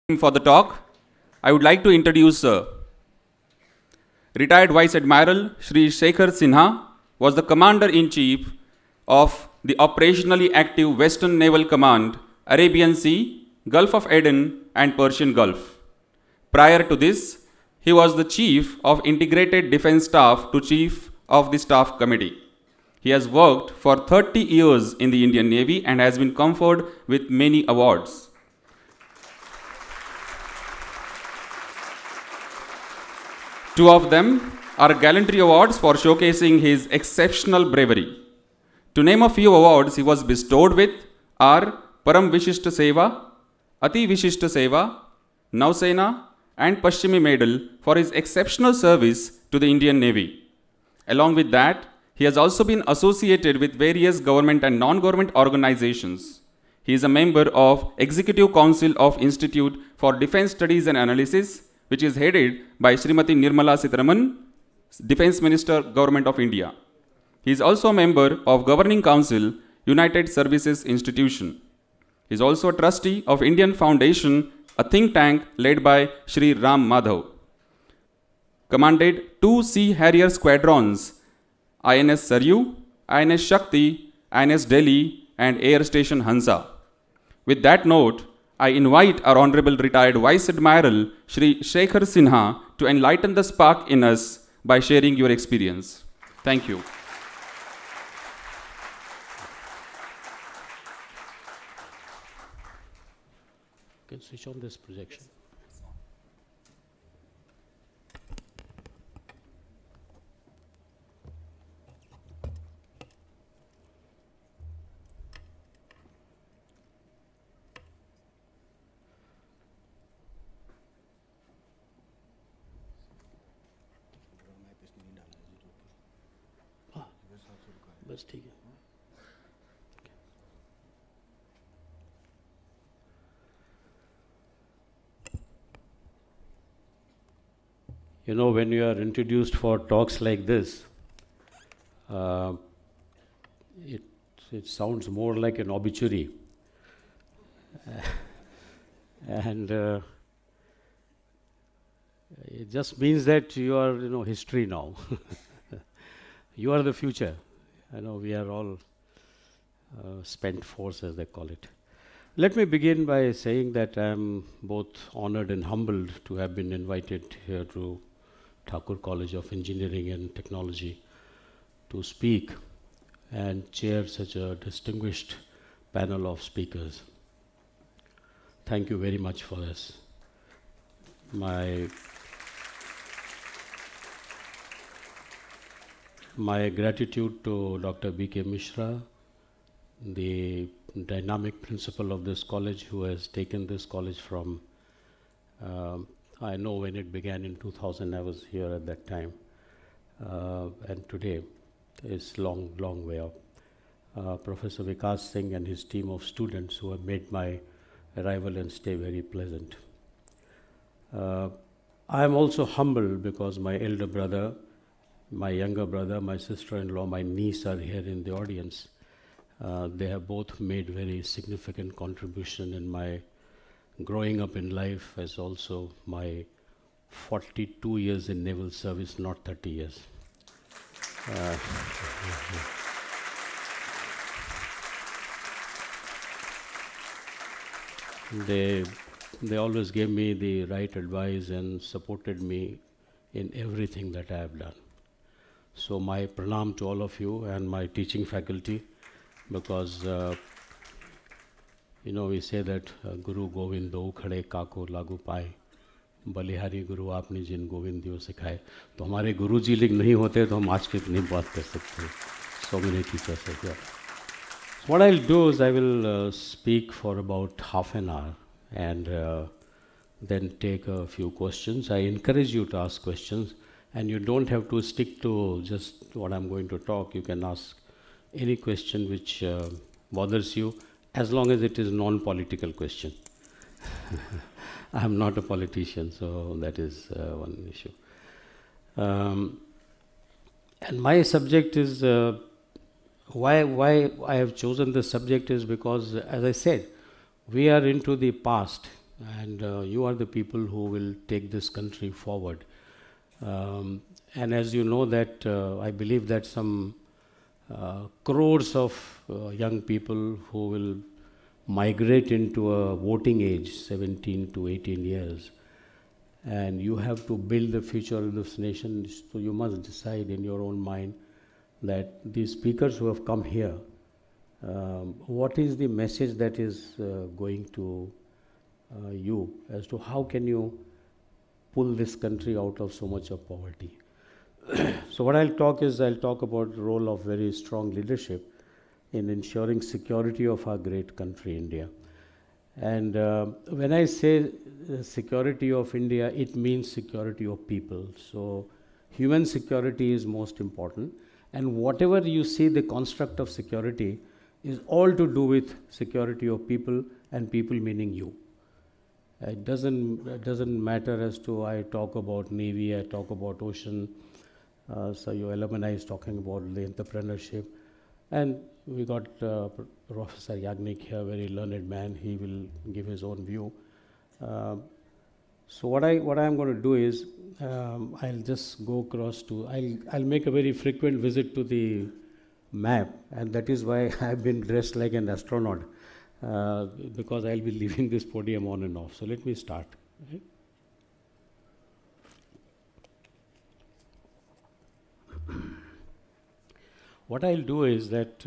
For the talk, I would like to introduce retired Vice Admiral SHEKHAR Sinha was the Commander-in-Chief of the operationally active Western Naval Command, Arabian Sea, Gulf of Aden and Persian Gulf. Prior to this, he was the Chief of Integrated Defense Staff to Chief of the Staff Committee. He has worked for 30 years in the Indian Navy and has been conferred with many awards. Two of them are gallantry awards for showcasing his exceptional bravery. To name a few awards he was bestowed with are Param Vishisth Sewa, Ati Vishisht Sewa, Nausena and Paschimi Medal for his exceptional service to the Indian Navy. Along with that, he has also been associated with various government and non-government organizations. He is a member of Executive Council of Institute for Defense Studies and Analysis, which is headed by Srimati Nirmala Sitharaman, Defense Minister, Government of India. He is also a member of Governing Council, United Services Institution. He is also a trustee of Indian Foundation, a think tank led by Shri Ram Madhav. Commanded 2 Sea Harrier squadrons, INS Saryu, INS Shakti, INS Delhi and Air Station Hansa. With that note, I invite our Honorable Retired Vice Admiral Shri SHEKHAR Sinha to enlighten the spark in us by sharing your experience. Thank you. Can switch on this projection. बस ठीक है. You know, when you are introduced for talks like this, it sounds more like an obituary. And it just means that you are, history now. You are the future. I know we are all spent force, as they call it. Let me begin by saying that I am both honored and humbled to have been invited here to Thakur College of Engineering and Technology to speak and chair such a distinguished panel of speakers. Thank you very much for this. My gratitude to Dr. B.K. Mishra, the dynamic principal of this college, who has taken this college from, I know when it began in 2000, I was here at that time, and today is long way up. Professor Vikas Singh and his team of students who have made my arrival and stay very pleasant. I am also humbled because my elder brother, my younger brother, my sister-in-law, my niece are here in the audience. They have both made very significant contribution in my growing up in life, as also my 42 years in naval service, not 30 years. They always gave me the right advice and supported me in everything that I have done. So my pranam to all of you and my teaching faculty, because we say that Guru Govindo khade kako lagu pai, बलिहारी गुरु आपने जिन गोविंदियों सिखाए. तो हमारे गुरु जी लिंग नहीं होते तो हम आज की इतनी बात कर सकते. So many teachers are here. So what I'll do is I will speak for about half an hour and then take a few questions. I encourage you to ask questions, and you don't have to stick to just what I'm going to talk. You can ask any question which bothers you, as long as it is non-political question. I'm not a politician, so that is one issue. And my subject is, why I have chosen this subject is because, as I said, we are into the past and you are the people who will take this country forward. And as you know that I believe that some crores of young people who will migrate into a voting age, 17 to 18 years, and you have to build the future of this nation. So you must decide in your own mind that these speakers who have come here, what is the message that is going to you as to how can you pull this country out of so much of poverty. So what I'll talk about the role of very strong leadership in ensuring security of our great country, India. And when I say security of India, it means security of people. So human security is most important. And whatever you see, the construct of security is all to do with security of people, and people meaning you. It doesn't matter as to I talk about Navy, I talk about ocean, so your alumni is talking about the entrepreneurship. And we got Professor Yagnik here, very learned man. He will give his own view. So what I am going to do is I'll just go across to, I'll make a very frequent visit to the map, and that is why I've been dressed like an astronaut, because I'll be leaving this podium on and off. So let me start. Right? What I'll do is that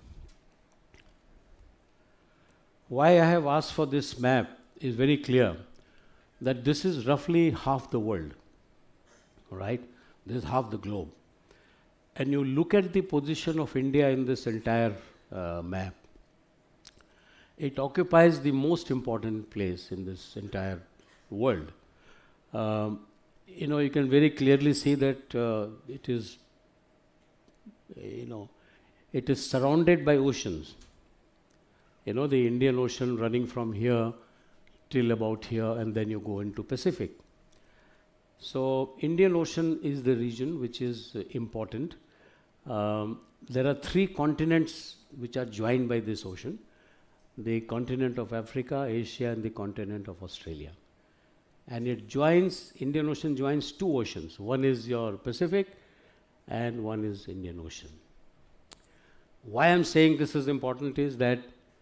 why I have asked for this map is very clear, that this is roughly half the world, right? This is half the globe. And you look at the position of India in this entire map, it occupies the most important place in this entire world. You know, you can very clearly see that it is, you know, it is surrounded by oceans. You know, the Indian Ocean running from here till about here, and then you go into Pacific. So Indian Ocean is the region which is important. There are 3 continents which are joined by this ocean: the continent of Africa, Asia, and the continent of Australia. And it joins, Indian Ocean joins 2 oceans. One is your Pacific and one is Indian Ocean. Why I'm saying this is important is that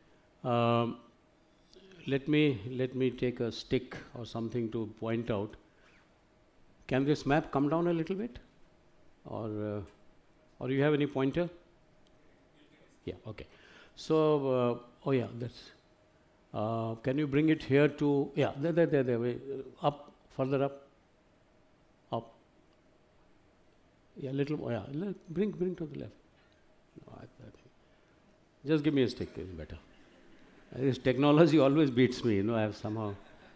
let me take a stick or something to point out. Can this map come down a little bit, or you have any pointer? Yeah. Okay. So oh yeah, that's. Can you bring it here to, yeah, there, up, further up, up. Yeah, little, yeah, bring to the left. No, I think. Just give me a stick, it's better. This technology always beats me, you know, I have somehow.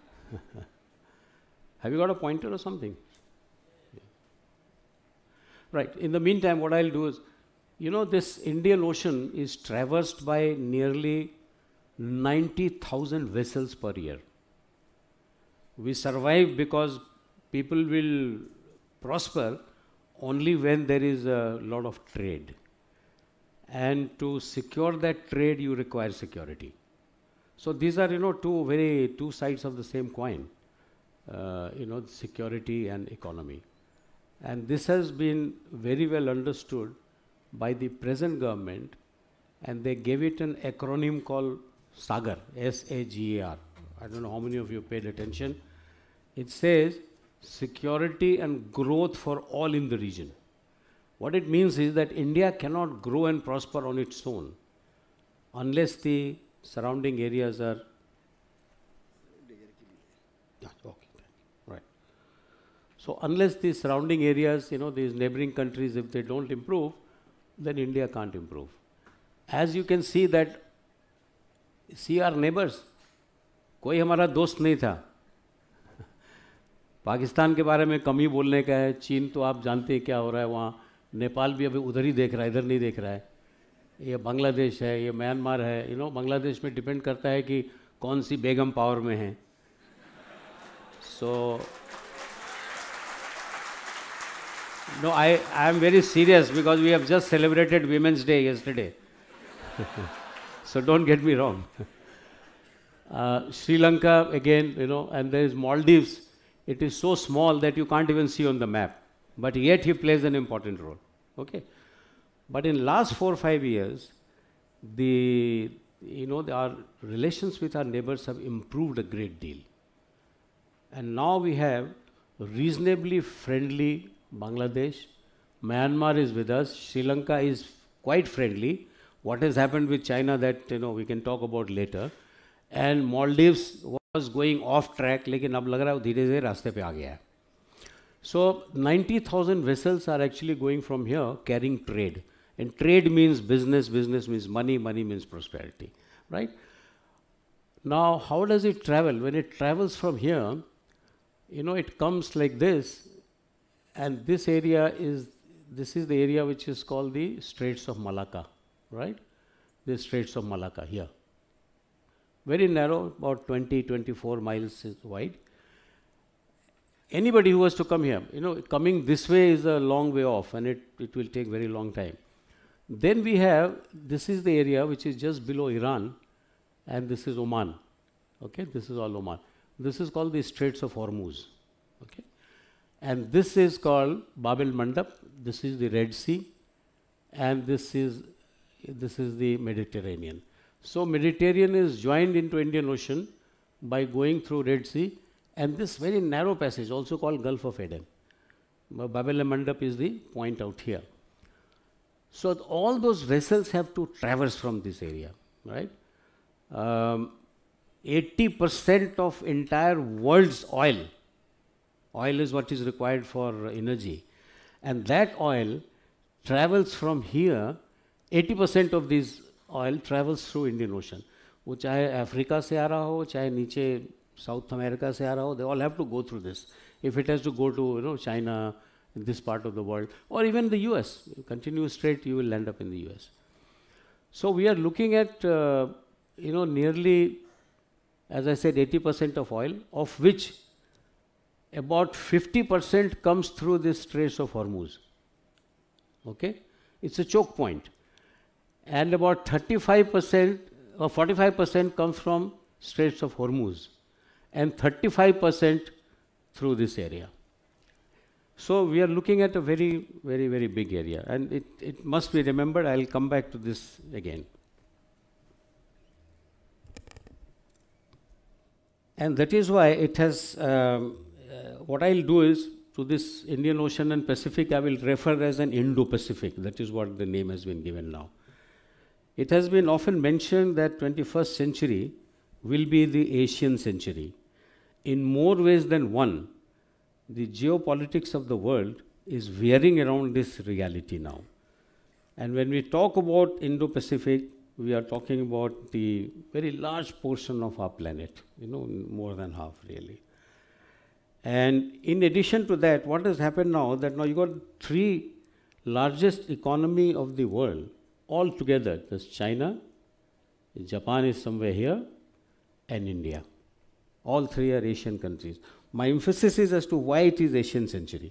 Have you got a pointer or something? Yeah. Right, in the meantime, what I'll do is, you know, this Indian Ocean is traversed by nearly 90,000 vessels per year. We survive because people will prosper only when there is a lot of trade. And to secure that trade, you require security. So these are, you know, two sides of the same coin, you know, security and economy. And this has been very well understood by the present government, and they gave it an acronym called SAGAR, S-A-G-A-R. I don't know how many of you paid attention. It says security and growth for all in the region. What it means is that India cannot grow and prosper on its own unless the surrounding areas are. Okay, right. So unless the surrounding areas, you know, these neighboring countries, if they don't improve, then India can't improve. As you can see that, see our neighbors, कोई हमारा दोस्त नहीं था. पाकिस्तान के बारे में कम ही बोलने का है. चीन तो आप जानते हैं क्या हो रहा है वहाँ. नेपाल भी अभी उधर ही देख रहा है, इधर नहीं देख रहा है. ये बांग्लादेश है, ये म्यांमार है. यू नो, बांग्लादेश में डिपेंड करता है कि कौन सी बेगम पावर में है. So no, I am very serious because we have just celebrated Women's Day yesterday. So don't get me wrong. Sri Lanka again, you know, and there is Maldives. It is so small that you can't even see on the map, but yet he plays an important role. Okay, but in last 4 or 5 years, our relations with our neighbors have improved a great deal, and now we have reasonably friendly Bangladesh. Myanmar is with us. Sri Lanka is quite friendly. What has happened with China that we can talk about later. And Maldives was going off track, लेकिन अब लग रहा है धीरे धीरे रास्ते पे आ गया है. So 90,000 vessels are actually going from here carrying trade. And trade means business, business means money, money means prosperity, right? Now, how does it travel? When it travels from here, it comes like this, and this is the area which is called the Straits of Malacca, right? The Straits of Malacca here. Very narrow, about 24 miles wide. Anybody who was to come here, coming this way is a long way off, and it will take very long time. Then we have, this is the area which is just below Iran, and this is Oman. Okay, this is all Oman. This is called the Straits of Hormuz. Okay, and this is called Bab el Mandab. This is the Red Sea, and this is the Mediterranean. So Mediterranean is joined into Indian Ocean by going through Red Sea, and this very narrow passage, also called Gulf of Aden. Bab el Mandab is the point out here. So all those vessels have to traverse from this area, right? 80% of entire world's oil is what is required for energy, and that oil travels from here. 80% of this oil travels through Indian Ocean. वो चाहे Africa से आ रहा हो, चाहे नीचे south America से आ रहा हो, they all have to go through this. If it has to go to China, this part of the world, or even the US, continue straight, you will end up in the US. So we are looking at nearly, as I said, 80% of oil, of which about 50% comes through this Straits of Hormuz. Okay, it's a choke point, and about 35% or 45% comes from Straits of Hormuz, and 35% through this area. So we are looking at a very, very, very big area, and it must be remembered. I'll come back to this again. And that is why it has, what I'll do is, to this Indian Ocean and Pacific, I will refer as an Indo-Pacific. That is what the name has been given now. It has been often mentioned that 21st century will be the Asian century. In more ways than one, the geopolitics of the world is veering around this reality now. And when we talk about Indo-Pacific, we are talking about the very large portion of our planet, more than half really. And in addition to that, what has happened now, that now you got 3 largest economy of the world all together. There's China, Japan is somewhere here, and India. All 3 are Asian countries. My emphasis is as to why it is Asian century.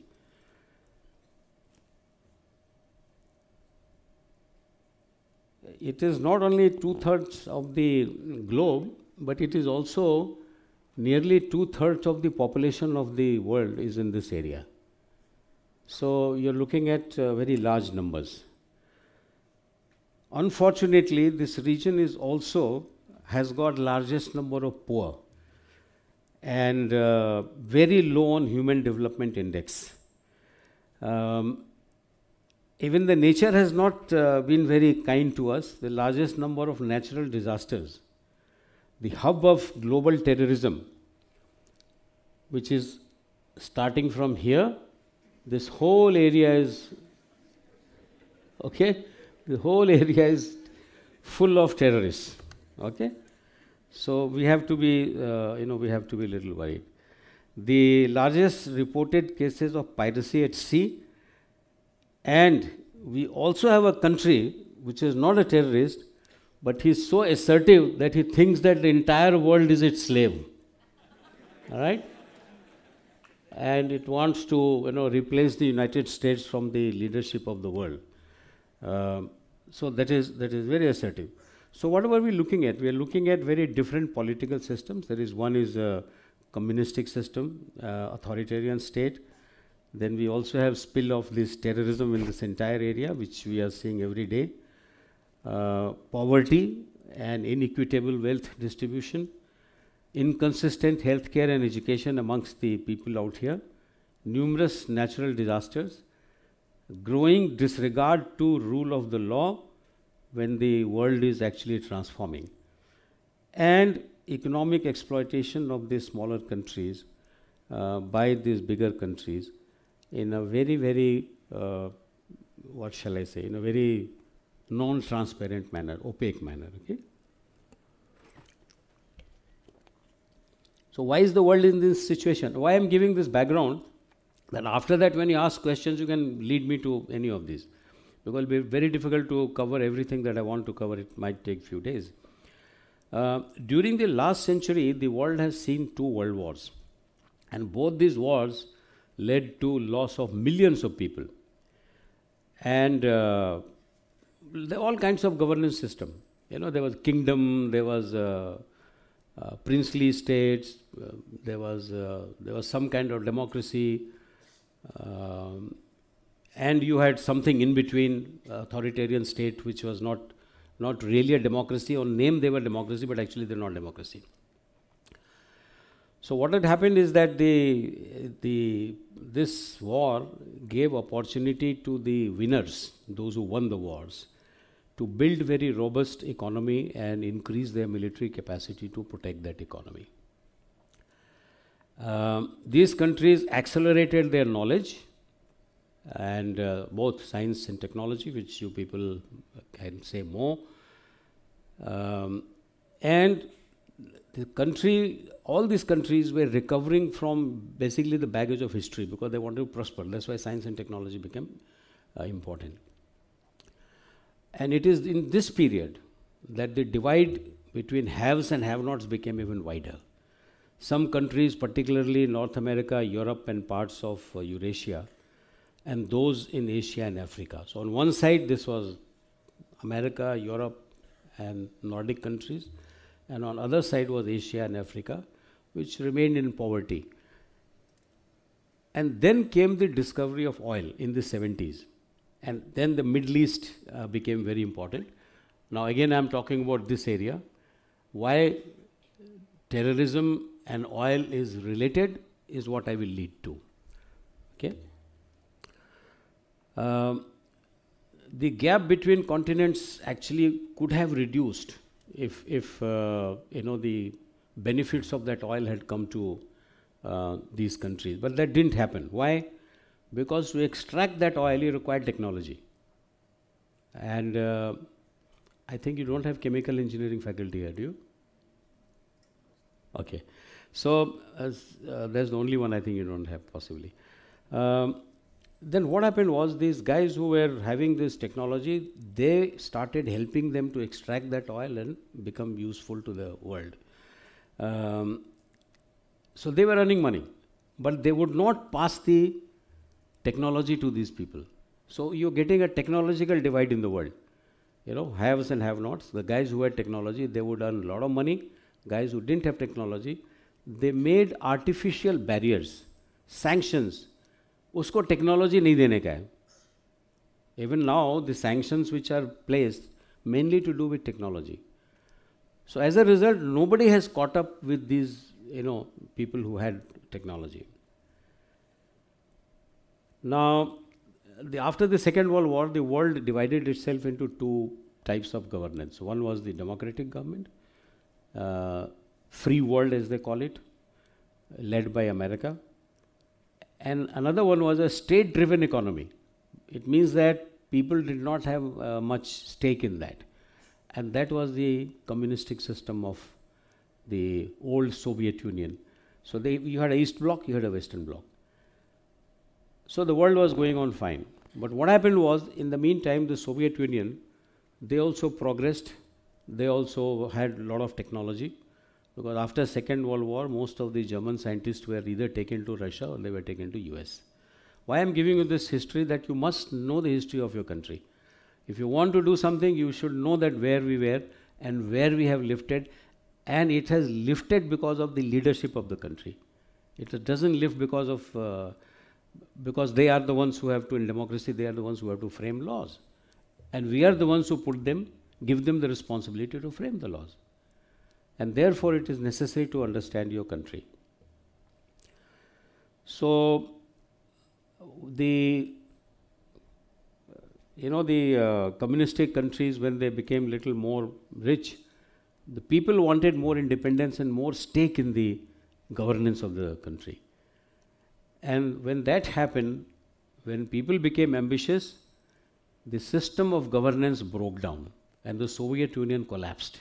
It is not only 2/3 of the globe, but it is also nearly 2/3 of the population of the world is in this area. So you're looking at very large numbers. Unfortunately, this region has got largest number of poor, and very low on human development index. Even the nature has not been very kind to us. The largest number of natural disasters, the hub of global terrorism, which is starting from here. This whole area is, okay, the whole area is full of terrorists, okay. So we have to be, we have to be a little worried. The largest reported cases of piracy at sea, and we also have a country which is not a terrorist, but he's so assertive that he thinks that the entire world is its slave. All right? And it wants to, replace the United States from the leadership of the world. So that is very assertive. So what were we looking at? We are looking at very different political systems. There is one is a communistic system, authoritarian state. Then we also have spill of this terrorism in this entire area, which we are seeing every day. Poverty and inequitable wealth distribution, inconsistent healthcare and education amongst the people out here, numerous natural disasters, growing disregard to rule of the law when the world is actually transforming, and economic exploitation of these smaller countries by these bigger countries in a very, very, what shall I say, in a very non-transparent manner, opaque manner. Okay? So why is the world in this situation? Why I am giving this background? Then after that, when you ask questions, you can lead me to any of these. Because it will be very difficult to cover everything that I want to cover. It might take few days. During the last century, the world has seen 2 world wars. And both these wars led to loss of millions of people. And there are all kinds of governance system. You know, there was kingdom, there was princely states, there was some kind of democracy, and you had something in between, authoritarian state, which was not really a democracy. On name they were democracy, but actually they're not democracy. So what had happened is that this war gave opportunity to the winners, those who won the wars, to build very robust economy and increase their military capacity to protect that economy. These countries accelerated their knowledge, and both science and technology, which you people can say more. And the country, all these countries were recovering from basically the baggage of history because they wanted to prosper. That's why science and technology became important. And it is in this period that the divide between haves and have-nots became even wider. Some countries, particularly North America, Europe, and parts of Eurasia, and those in Asia and Africa. So on one side, this was America, Europe, and Nordic countries, and on other side was Asia and Africa, which remained in poverty. And then came the discovery of oil in the 70s. And then the Middle East became very important. Now again, I'm talking about this area. Why terrorism and oil is related is what I will lead to. Okay? The gap between continents actually could have reduced if the benefits of that oil had come to these countries. But that didn't happen. Why? Because to extract that oil, you require technology. And I think you don't have chemical engineering faculty here, do you? Okay. So there's the only one I think you don't have, possibly. Then what happened was these guys who were having this technology, they started helping them to extract that oil and become useful to the world. So they were earning money, but they would not pass the technology to these people. So you're getting a technological divide in the world. You know, haves and have-nots. The guys who had technology, they would earn a lot of money. Guys who didn't have technology, they made artificial barriers, sanctions. उसको technology नहीं देने का है. Even now, the sanctions which are placed mainly to do with technology. So as a result, nobody has caught up with these, people who had technology. Now, after the Second World War, the world divided itself into 2 types of governance. One was the democratic government, free world as they call it, led by America. And another one was a state-driven economy. It means that people did not have much stake in that. And that was the communistic system of the old Soviet Union. So you had a East Bloc, you had a Western Bloc. So the world was going on fine. But what happened was, in the meantime, the Soviet Union, they also progressed. They also had a lot of technology. Because after Second World War, most of the German scientists were either taken to Russia or they were taken to US. Why I'm giving you this history? That you must know the history of your country. If you want to do something, you should know that where we were and where we have lifted, and it has lifted because of the leadership of the country. It doesn't lift because of because they are the ones who have to, in democracy, they are the ones who have to frame laws. And we are the ones who put them, give them the responsibility to frame the laws. And therefore, it is necessary to understand your country. So, the communistic countries, when they became little more rich, the people wanted more independence and more stake in the governance of the country. And when that happened, when people became ambitious, the system of governance broke down and the Soviet Union collapsed.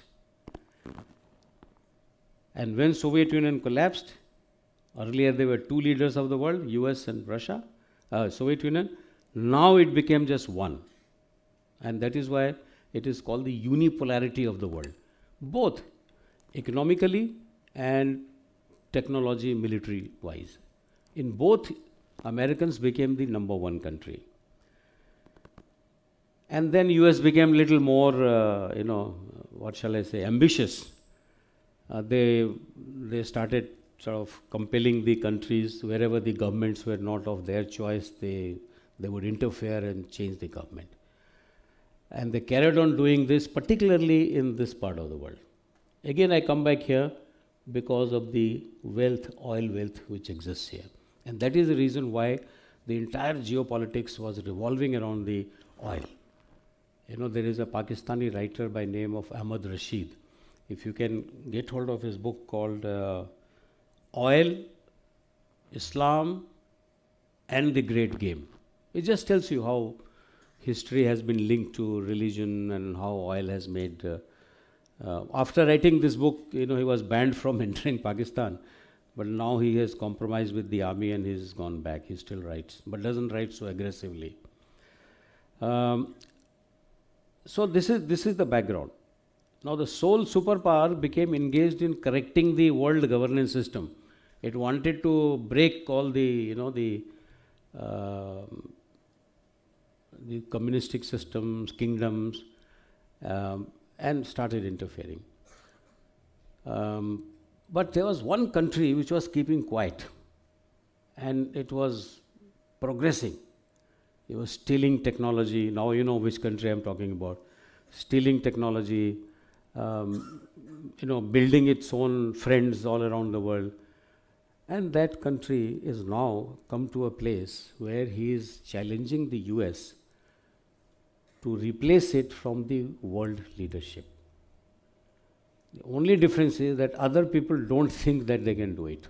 And when Soviet Union collapsed, earlier there were two leaders of the world, US and Russia, Soviet Union. Now it became just one. And that is why it is called the unipolarity of the world, both economically and technology, military-wise. In both, Americans became the number one country. And then US became little more, what shall I say, ambitious. They started sort of compelling the countries, wherever the governments were not of their choice, they would interfere and change the government. And they carried on doing this, particularly in this part of the world. Again, I come back here because of the wealth, oil wealth, which exists here. And that is the reason why the entire geopolitics was revolving around the oil. There is a Pakistani writer by name of Ahmad Rashid. If you can get hold of his book called Oil, Islam and the Great Game. It just tells you how history has been linked to religion and how oil has made. After writing this book, he was banned from entering Pakistan, but now he has compromised with the army and he's gone back. He still writes, but doesn't write so aggressively. So this is the background. Now the sole superpower became engaged in correcting the world governance system. It wanted to break all the communistic systems, kingdoms, and started interfering. But there was one country which was keeping quiet, and it was progressing. It was stealing technology. Now you know which country I'm talking about. Stealing technology, building its own friends all around the world. And that country is now come to a place where he is challenging the US to replace it from the world leadership. The only difference is that other people don't think that they can do it.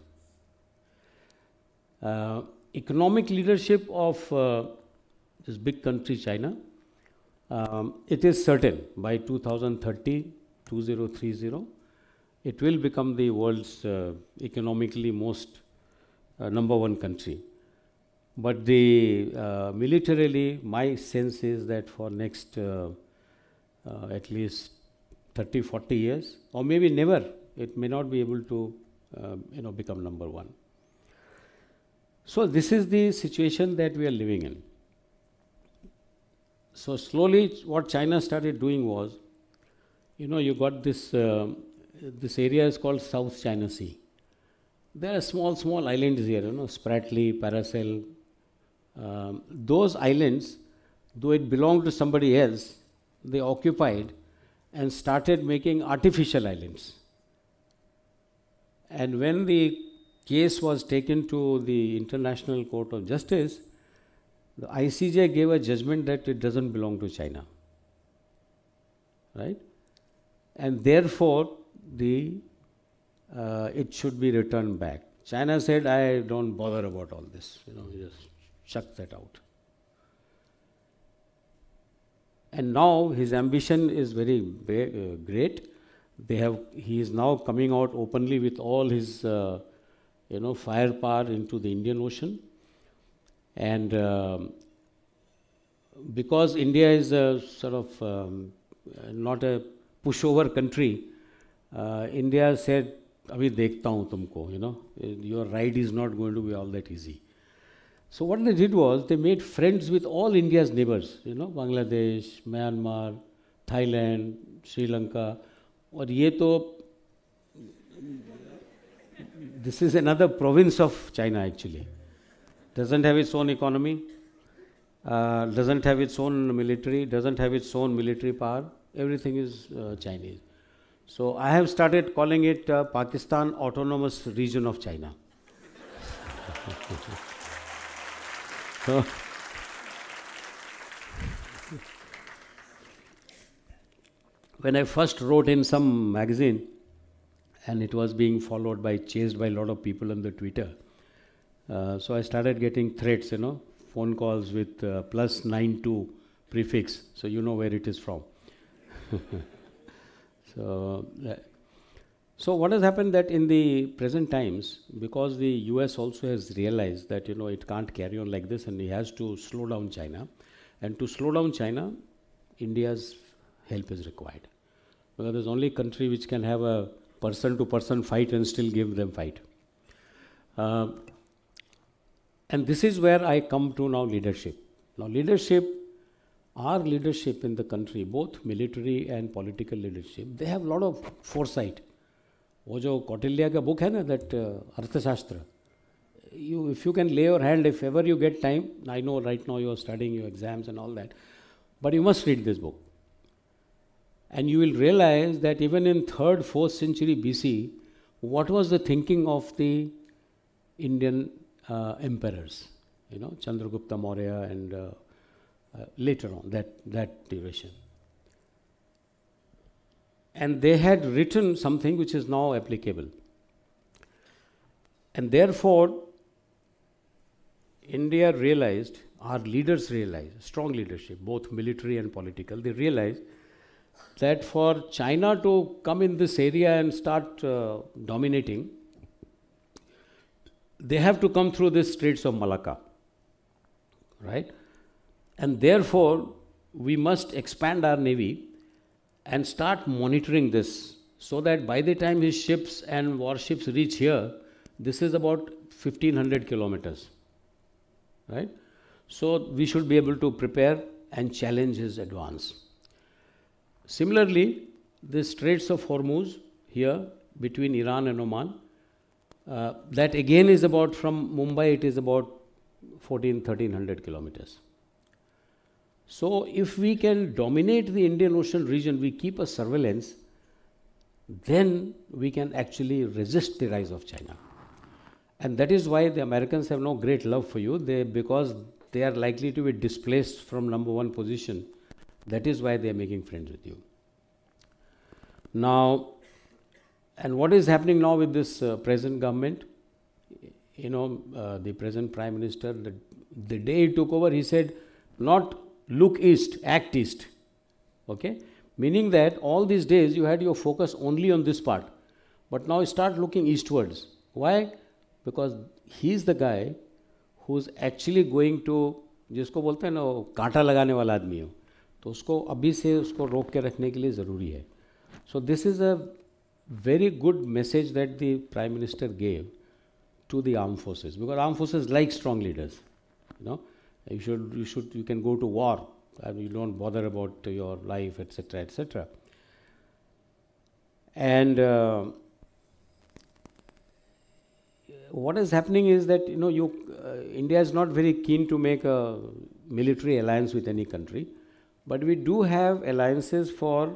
Economic leadership of this big country, China, it is certain by 2030, it will become the world's economically most number one country. But the militarily, my sense is that for next at least 30, 40 years, or maybe never, it may not be able to become number one. So this is the situation that we are living in. So slowly what China started doing was, you got this, this area is called South China Sea. There are small islands here, Spratly, Paracel. Those islands, though it belonged to somebody else, they occupied and started making artificial islands. And when the case was taken to the International Court of Justice, the ICJ gave a judgment that it doesn't belong to China. Right? And therefore, it should be returned back. China said, I don't bother about all this. Just chuck that out. And now his ambition is very great. He is now coming out openly with all his, firepower into the Indian Ocean. And because India is a sort of not a pushover country, India said, "Abhi dekhta hu tumko." Your ride is not going to be all that easy. So what they did was they made friends with all India's neighbors. Bangladesh, Myanmar, Thailand, Sri Lanka. और ये तो this is another province of China actually. Doesn't have its own economy, doesn't have its own military, doesn't have its own military power. Everything is Chinese. So I have started calling it Pakistan Autonomous Region of China. So, when I first wrote in some magazine, and it was being followed by, chased by a lot of people on the Twitter, so I started getting threats, phone calls with +92 prefix, so you know where it is from. So what has happened that in the present times, because the US also has realized that it can't carry on like this, and he has to slow down China, and to slow down China, India's help is required, because there's only country which can have a person-to-person fight and still give them fight. And this is where I come to now leadership. Now leadership, our leadership in the country, both military and political leadership, they have a lot of foresight. वो जो कौटिल्य का book है ना, that अर्थशास्त्र, if you can lay your hand, if ever you get time, I know right now you are studying your exams and all that, but you must read this book. And you will realize that even in 3rd, 4th century BC, what was the thinking of the Indian emperors, Chandragupta Maurya and later on, that duration. And they had written something which is now applicable. And therefore, India realized, our leaders realized, strong leadership, both military and political, they realized that for China to come in this area and start dominating, they have to come through the Straits of Malacca, right? And therefore, we must expand our navy and start monitoring this, so that by the time his ships and warships reach here, this is about 1500 kilometers, right? So we should be able to prepare and challenge his advance. Similarly, the Straits of Hormuz here between Iran and Oman, that again is about, from Mumbai it is about 1300 kilometers. So if we can dominate the Indian Ocean region, we keep a surveillance, then we can actually resist the rise of China. And that is why the Americans have no great love for you, because they are likely to be displaced from #1 position. That is why they are making friends with you. Now, and what is happening now with this present government? The present Prime Minister, the day he took over, he said, not look east, act east. Okay? Meaning that all these days you had your focus only on this part, but now start looking eastwards. Why? Because he is the guy who's actually going to, जिसको बोलते हैं ना कांटा लगाने वाला आदमी हो, तो उसको अभी से उसको रोक के रखने के लिए ज़रूरी है. So this is a very good message that the Prime Minister gave to the armed forces, because armed forces like strong leaders. You can go to war and you don't bother about your life, etc., etc. And what is happening is that India is not very keen to make a military alliance with any country, but we do have alliances for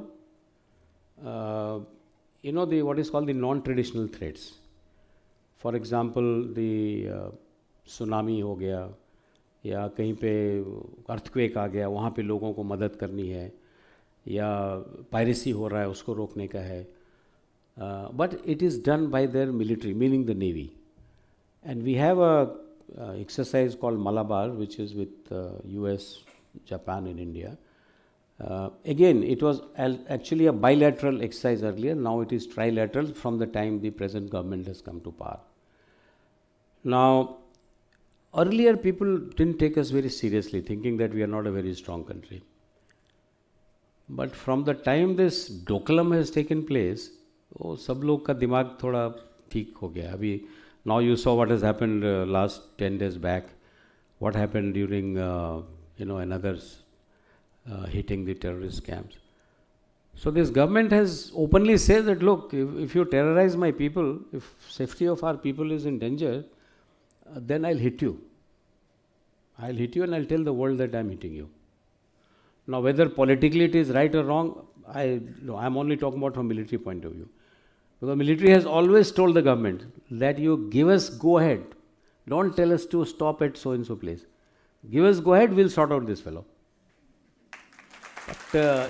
what is called the non-traditional threats. For example, the tsunami हो गया, या कहीं पे earthquake आ गया, वहाँ पे लोगों को मदद करनी है, या पायरेसी हो रहा है उसको रोकने का है. But it is done by their military, meaning the navy. And we have a exercise called Malabar, which is with US, Japan and India. Again, it was actually a bilateral exercise earlier. Now it is trilateral from the time the present government has come to power. Now, earlier people didn't take us very seriously, thinking that we are not a very strong country. But from the time this Doklam has taken place, सब लोग का दिमाग थोड़ा ठीक हो गया. अभी now you saw what has happened last 10 days back. What happened during another hitting the terrorist camps. So this government has openly said that, look, if you terrorize my people, if safety of our people is in danger, then I'll hit you. I'll hit you and I'll tell the world that I'm hitting you. Now, whether politically it is right or wrong, I'm only talking about from military point of view. Because military has always told the government that you give us go ahead. Don't tell us to stop at so-and-so place. Give us go ahead, we'll sort out this fellow. But,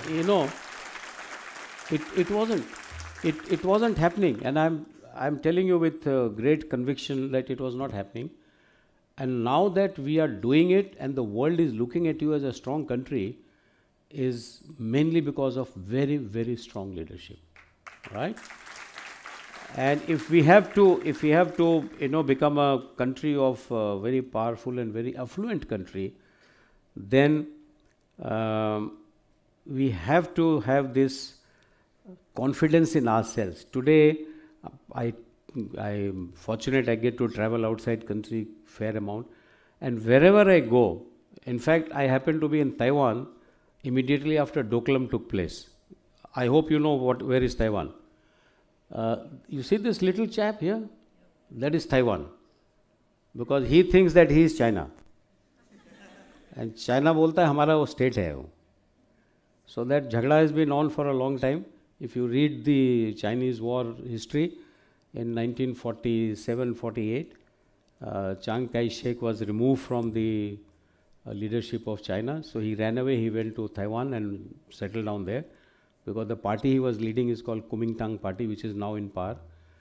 it wasn't happening, and I'm telling you with great conviction that it was not happening. And now that we are doing it and the world is looking at you as a strong country, is mainly because of very, very strong leadership, right? And if we have to become a country of very powerful and very affluent country, then we have to have this confidence in ourselves. Today, I'm fortunate I get to travel outside country fair amount, and wherever I go, in fact, I happened to be in Taiwan immediately after Doklam took place. I hope you know where is Taiwan. You see this little chap here? That is Taiwan. Because he thinks that he is China. And China bolta hai hamara wo state hai wo. So that jhagda has been on for a long time. If you read the Chinese war history, in 1947-48, Chiang Kai-shek was removed from the leadership of China. So he ran away, he went to Taiwan and settled down there. Because the party he was leading is called Kuomintang Party, which is now in power.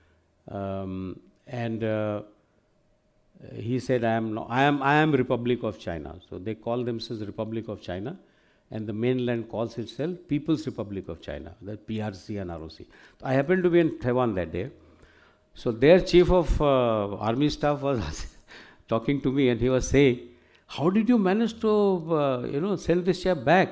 He said, I am Republic of China. So they call themselves Republic of China, and the mainland calls itself People's Republic of China, the PRC and ROC. So I happened to be in Taiwan that day. So their chief of army staff was talking to me, and he was saying, how did you manage to send this chap back?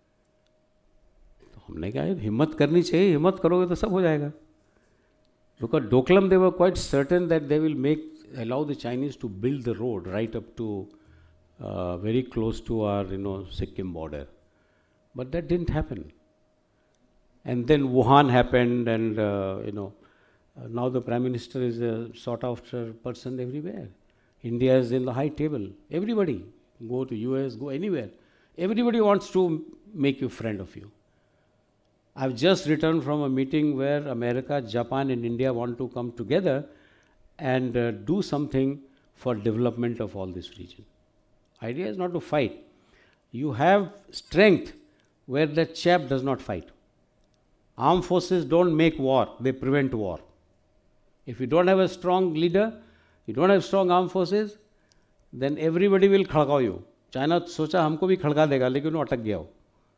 हमने कहा हिम्मत करनी चाहिए, हिम्मत करोगे तो सब हो जाएगा. Because Doklam, they were quite certain that they will allow the Chinese to build the road right up to very close to our Sikkim border. But that didn't happen. And then Wuhan happened, and now the Prime Minister is a sought after person everywhere. India is in the high table. Everybody, go to US, go anywhere. Everybody wants to make you friend of you. I've just returned from a meeting where America, Japan and India want to come together and do something for development of all this region. Idea is not to fight. You have strength where that chap does not fight. Armed forces don't make war, they prevent war. If you don't have a strong leader, you don't have strong armed forces, then everybody will खड़काओ you. China सोचा हमको भी खड़का देगा, लेकिन वो अटक गया हो.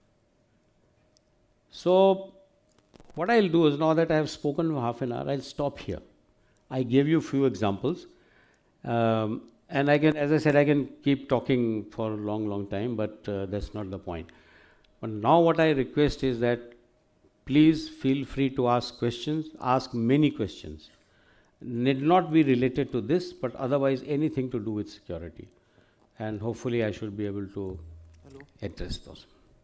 So, what I'll do is, now that I have spoken for half an hour, I'll stop here. I gave you a few examples. And I can, as I said, I can keep talking for a long, long time, but that's not the point. But now what I request is that please feel free to ask questions, ask many questions. Need not be related to this, but otherwise anything to do with security. And hopefully I should be able to address those.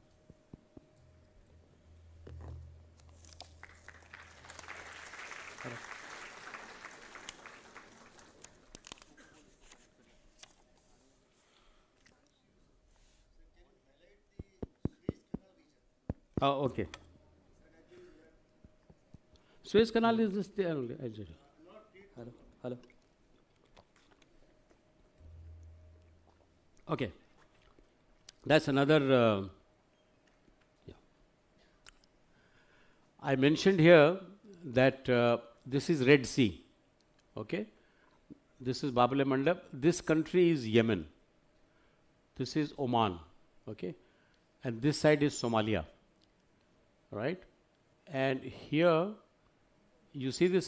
Oh, okay. Suez Canal is this there only. Hello. Okay. That's another. I mentioned here that this is Red Sea. Okay. This is Bab-el Mandab. This country is Yemen. This is Oman. Okay. And this side is Somalia. Right? And here you see this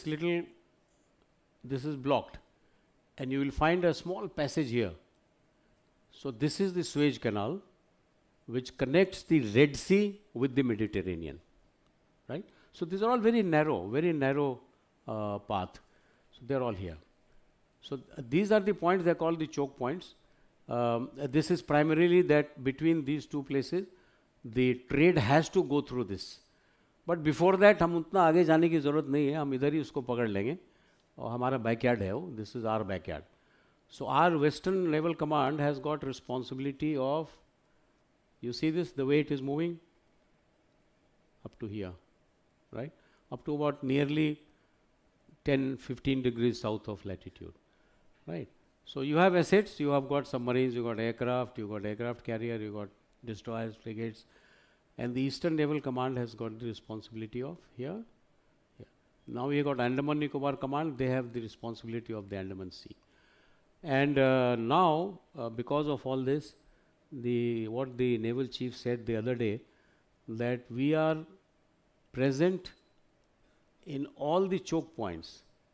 is blocked, and you will find a small passage here. So this is the Suez Canal, which connects the Red Sea with the Mediterranean, right? So these are all very narrow path. So they're all here. So these are the points, they're called the choke points. This is primarily that between these two places, the trade has to go through this. But before that हम उतना आगे जाने की ज़रूरत नहीं है, हम इधर ही उसको पकड़ लेंगे और हमारा बैकयार्ड है वो, this is our backyard. So our Western Naval Command has got responsibility of, you see this, the way it is moving up to here, right? Up to about nearly 10-15 degrees south of latitude, right? So you have assets, you have got submarines, you got aircraft, you got aircraft carrier, you got destroyers, frigates, and the Eastern Naval Command has got the responsibility of here. Now we have got Andaman Nicobar Command, they have the responsibility of the Andaman Sea. And now, because of all this, what the naval chief said the other day, that we are present in all the choke points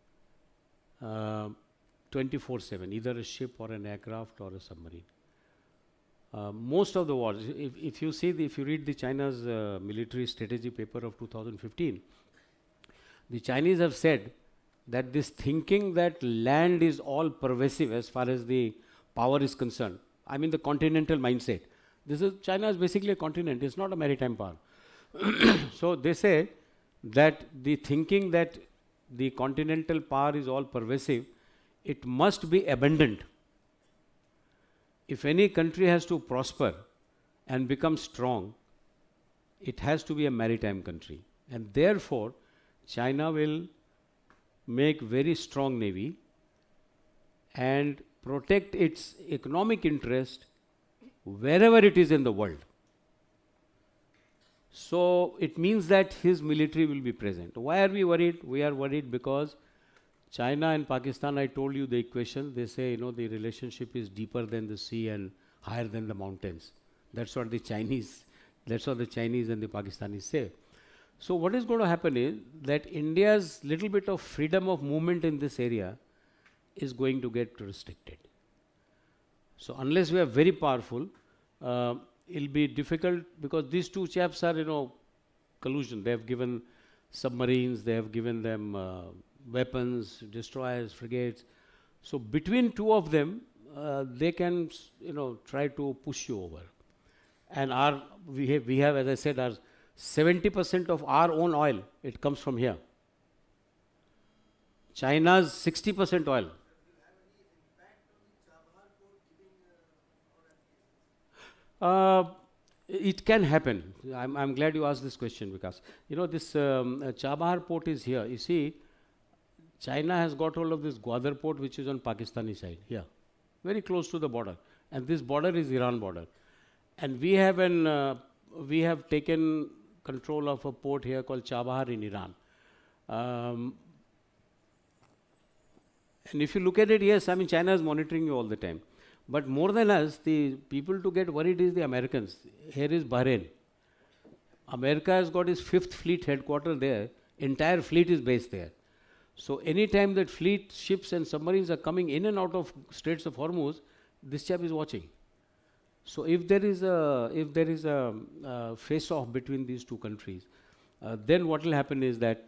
24/7, either a ship or an aircraft or a submarine. Most of the wars, if you read the China's military strategy paper of 2015, the Chinese have said that this thinking that land is all pervasive as far as the power is concerned, I mean the continental mindset. China is basically a continent, it's not a maritime power. So they say that the thinking that the continental power is all pervasive, it must be abandoned. If any country has to prosper and become strong, it has to be a maritime country. And therefore, China will make very strong navy and protect its economic interest wherever it is in the world. So it means that his military will be present. Why are we worried? We are worried because China and Pakistan, I told you the equation, they say, the relationship is deeper than the sea and higher than the mountains. That's what the Chinese and the Pakistanis say. So what is going to happen is that India's little bit of freedom of movement in this area is going to get restricted. So unless we are very powerful, it'll be difficult because these two chaps are, collusion. They have given submarines, they have given them weapons, destroyers, frigates. So between two of them, they can, try to push you over. And we have, as I said, our 70% of our own oil, it comes from here. China's 60% oil. It can happen. I'm glad you asked this question because, this Chabahar port is here. You see, China has got hold of this Gwadar port which is on Pakistani side, here, very close to the border. And this border is Iran border. And we have taken control of a port here called Chabahar in Iran. And if you look at it, yes, China is monitoring you all the time. But more than us, the people to get worried is the Americans. Here is Bahrain. America has got its 5th fleet headquarters there. Entire fleet is based there. So anytime that fleet, ships and submarines are coming in and out of Straits of Hormuz, this chap is watching. So if there is a face-off between these two countries, then what will happen is that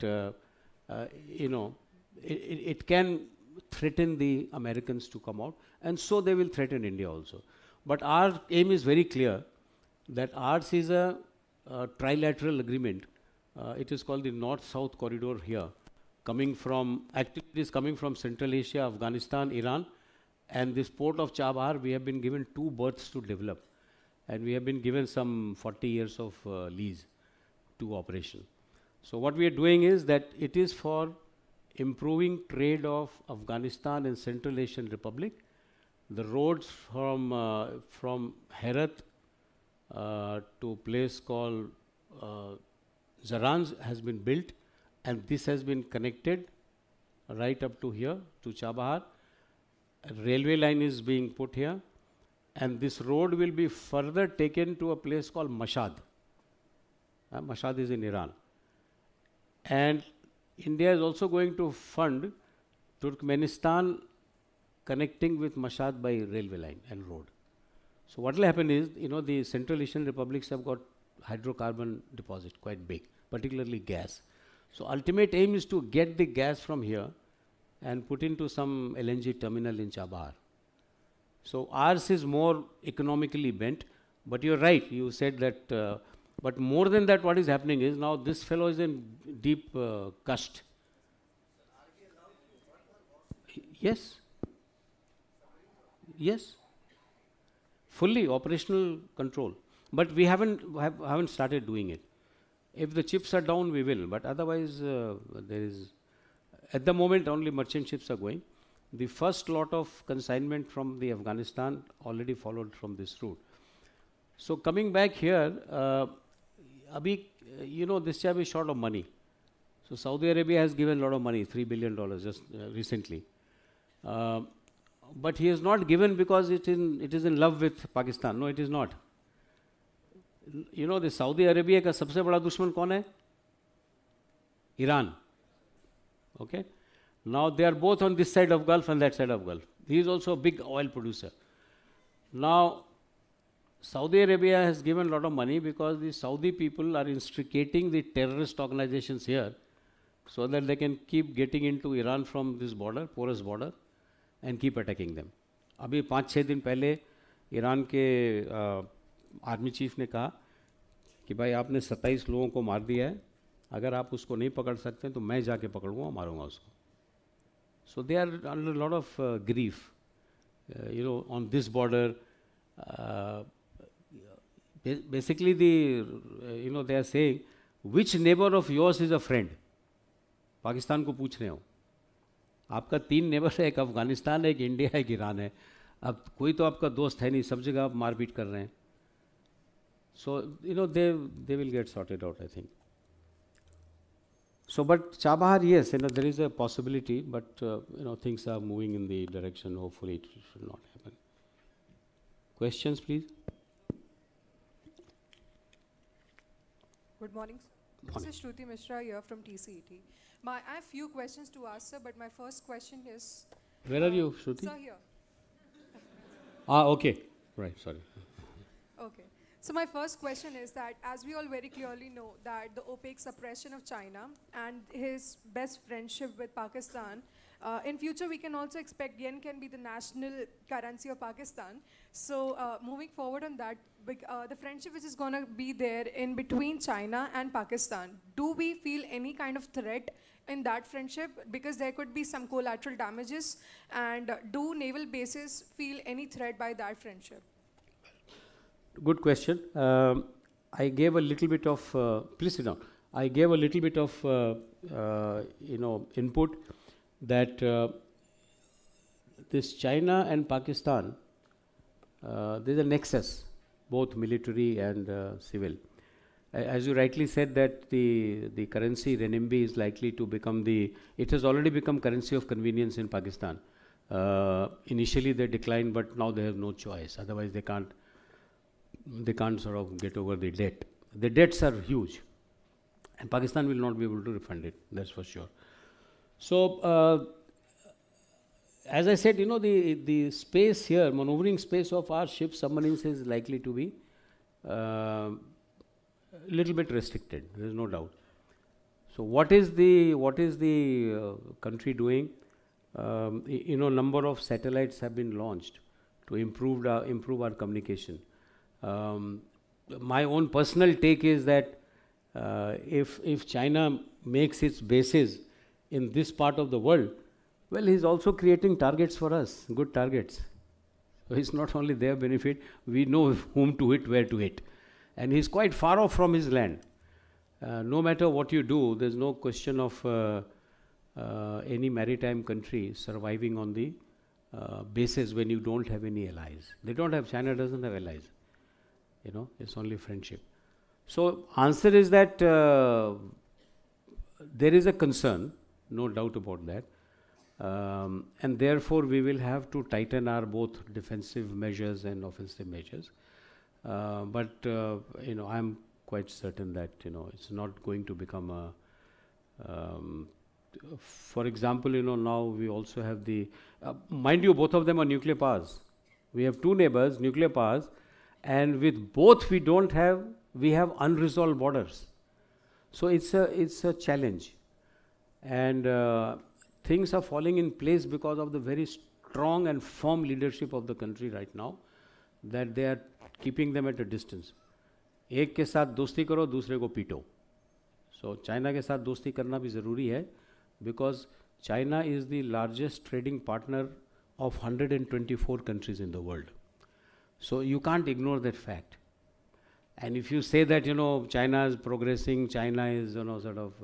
it can threaten the Americans to come out, and so they will threaten India also. But our aim is very clear that ours is a trilateral agreement. It is called the North-South Corridor here, actually it is coming from Central Asia, Afghanistan, Iran. And this port of Chabahar, we have been given 2 berths to develop. And we have been given some 40 years of lease to operation. So what we are doing is that it is for improving trade of Afghanistan and Central Asian Republic. The roads from Herat to a place called Zaranj has been built. And this has been connected right up to here, to Chabahar. A railway line is being put here, and this road will be further taken to a place called Mashhad. Mashhad is in Iran. And India is also going to fund Turkmenistan connecting with Mashhad by railway line and road. So what will happen is, the Central Asian republics have got hydrocarbon deposit quite big, particularly gas. So ultimate aim is to get the gas from here and put into some LNG terminal in Chabahar. So ours is more economically bent, but you're right, you said that But more than that, what is happening is now this fellow is in deep cust. Yes. Yes. Fully operational control. But we haven't started doing it. If the chips are down, we will. But otherwise, there is, at the moment, only merchant ships are going. The first lot of consignment from the Afghanistan already followed from this route. So coming back here, this time is short of money. So Saudi Arabia has given a lot of money, $3 billion just recently. But he has not given because it is in love with Pakistan. No, it is not. The Saudi Arabia का सबसे बड़ा दुश्मन कौन है? Iran. Okay. Now they are both on this side of Gulf and that side of Gulf. He is also a big oil producer. Now, Saudi Arabia has given a lot of money because the Saudi people are instigating the terrorist organizations here so that they can keep getting into Iran from this border, porous border, and keep attacking them. अभी 5-6 दिन पहले Iran के army chief ने कहा कि भाई आपने 27 लोगों को मार दिया है, अगर आप उसको नहीं पकड़ सकते तो मैं जाके पकड़ूंगा, मारूंगा उसको. So they are under a lot of grief, on this border. Basically, they are saying, which neighbor of yours is a friend? Pakistan को पूछ रहे हो. आपका 3 नेबर है, एक अफगानिस्तान है, एक इंडिया है, एक ईरान है. अब कोई तो आपका दोस्त है नहीं, सब जगह आप मारपीट कर रहे हैं. So, they will get sorted out, I think. So, but Chabahar, yes, there is a possibility, but, things are moving in the direction, hopefully it should not happen. Questions, please? Good morning, sir. This is Shruti Mishra here from TCET. I have few questions to ask, sir, but my first question is... Where are you, Shruti? Sir, here. Okay. Right, sorry. Okay. So my first question is that, as we all very clearly know, that the opaque suppression of China and his best friendship with Pakistan, in future we can also expect yen can be the national currency of Pakistan. So moving forward on that, the friendship which is going to be there in between China and Pakistan, do we feel any kind of threat in that friendship? Because there could be some collateral damages, and do naval bases feel any threat by that friendship? Good question. I gave a little bit of, please sit down. I gave a little bit of, input that this China and Pakistan, there's a nexus, both military and civil. As you rightly said that the currency renminbi is likely to become it has already become currency of convenience in Pakistan. Initially they declined, but now they have no choice. Otherwise they can't sort of get over the debt. The debts are huge, and Pakistan will not be able to refund it, that's for sure. So, as I said, the space here, maneuvering space of our ships, submarines, is likely to be little bit restricted, there is no doubt. So what is the country doing? Number of satellites have been launched to improve our communication. My own personal take is that if China makes its bases in this part of the world, well, he's also creating targets for us, good targets. So it's not only their benefit, we know whom to hit, where to hit. And he's quite far off from his land. No matter what you do, there's no question of any maritime country surviving on the basis when you don't have any allies. China doesn't have allies. It's only friendship. So answer is that there is a concern, no doubt about that. And therefore we will have to tighten our both defensive measures and offensive measures. But I'm quite certain that it's not going to become a for example, now we also have the mind you, both of them are nuclear powers. We have 2 neighbors, nuclear powers, and with both we have unresolved borders. So it's a challenge, and things are falling in place because of the very strong and firm leadership of the country right now, that they are keeping them at a distance. एक के साथ दोस्ती करो, दूसरे को पीटो. So China के साथ दोस्ती करना भी ज़रूरी है, because China is the largest trading partner of 124 countries in the world. So you can't ignore that fact. And if you say that, China is progressing, China is, sort of,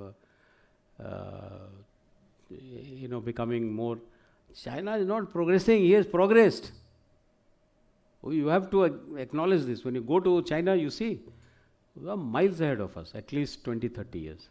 becoming more, China is not progressing, he has progressed. You have to acknowledge this. When you go to China, you see, we are miles ahead of us, at least 20, 30 years.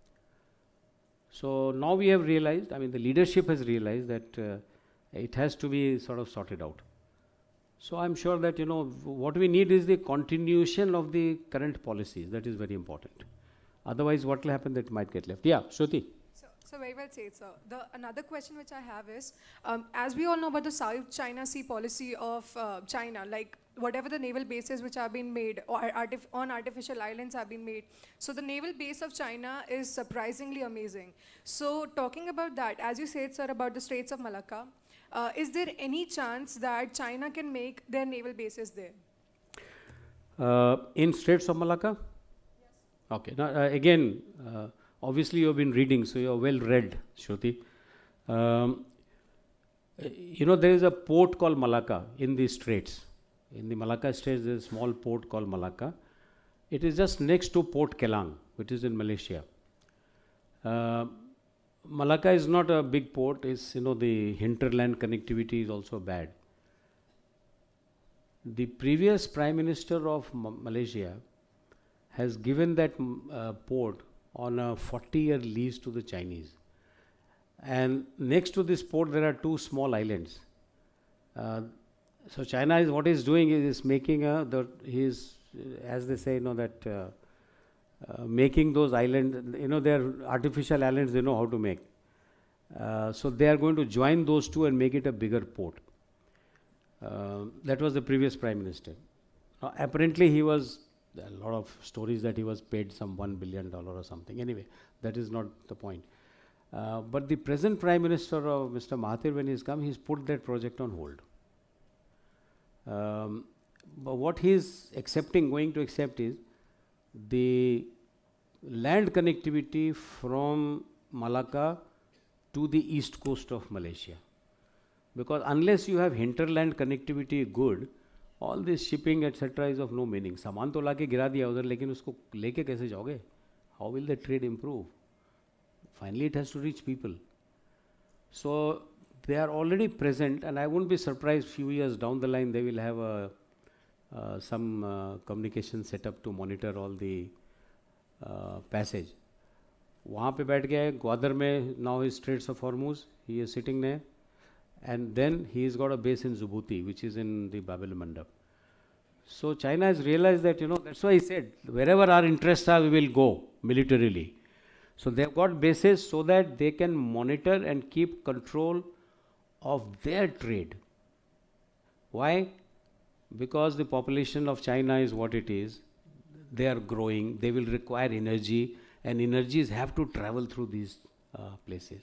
So now we have realized, the leadership has realized that it has to be sort of sorted out. So I'm sure that, what we need is the continuation of the current policies. That is very important. Otherwise, what will happen, that might get left. Yeah, Shruti. So very well said, sir. Another question which I have is, as we all know about the South China Sea policy of China, like whatever the naval bases which have been made or on artificial islands have been made. So the naval base of China is surprisingly amazing. So talking about that, as you said, sir, about the Straits of Malacca, is there any chance that China can make their naval bases there? In Straits of Malacca? Yes. Okay. Now, again, obviously you have been reading, so you are well read, Shruti. There is a port called Malacca in the Straits. In the Malacca Straits, there is a small port called Malacca. It is just next to Port Kelang, which is in Malaysia. Malacca is not a big port. It's, the hinterland connectivity is also bad. The previous Prime Minister of Malaysia has given that port on a 40-year lease to the Chinese. And next to this port, there are two small islands. So China is, what is doing is making as they say, making those islands, they are artificial islands, they know how to make. So they are going to join those two and make it a bigger port. That was the previous Prime Minister. Now, apparently he was, there are a lot of stories that he was paid some $1 billion or something. Anyway, that is not the point. But the present Prime Minister of Mr. Mahathir, when he's come, he's put that project on hold. But what he's going to accept is the land connectivity from Malacca to the east coast of Malaysia. Because unless you have hinterland connectivity good, all this shipping etc. is of no meaning. सामान तो लाके गिरा दिया उधर, लेकिन उसको लेके कैसे जाओगे? How will the trade improve? Finally, it has to reach people. So they are already present, and I won't be surprised few years down the line they will have some communication set up to monitor all the passage. वहाँ पे बैठ गया है ग्वादर में, now is Straits of Hormuz, he is sitting there, and then he has got a base in Djibouti, which is in the Bab el Mandab. So China has realized that, that's why he said, wherever our interests are, we will go militarily. So they have got bases so that they can monitor and keep control of their trade. Why? Because the population of China is what it is. They are growing, they will require energy, and energies have to travel through these places.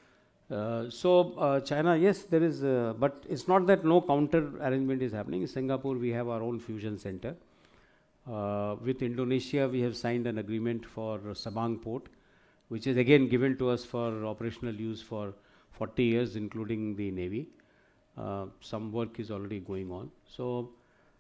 So China, yes, there is, but it's not that no counter arrangement is happening. In Singapore, we have our own fusion center. With Indonesia, we have signed an agreement for Sabang port, which is again given to us for operational use for 40 years, including the Navy. Some work is already going on. So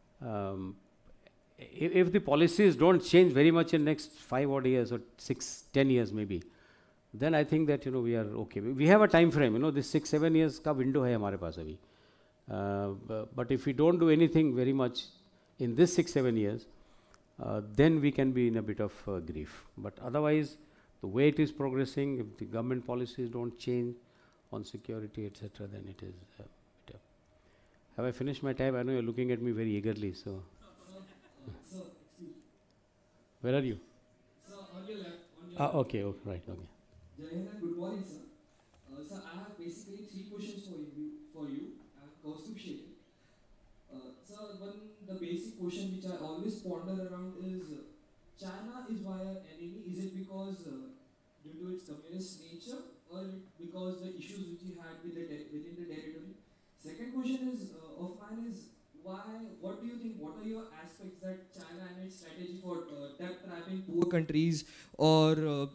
if the policies don't change very much in next 5 odd years or 6-10 years maybe, then I think that we are okay. We have a time frame, this 6-7 years ka window hai hamare paas abhi. But if we don't do anything very much in this 6-7 years, then we can be in a bit of grief. But otherwise, the way it is progressing, if the government policies don't change on security, etc., then it is better. Have I finished my time? I know you're looking at me very eagerly, so. Sir, Where are you? sir, on your left. Okay, right, okay. Jai Hind and good morning, sir. Sir, I have basically 3 questions for you. I'm Kaustubh Shekhar. Sir, the basic question which I always ponder around is, China is why our enemy? Is it because due to its communist nature, or because the issues which he had within the territory? Second question is of mine is, what do you think? What are your aspects that China and its and strategy for debt trapping poor countries, or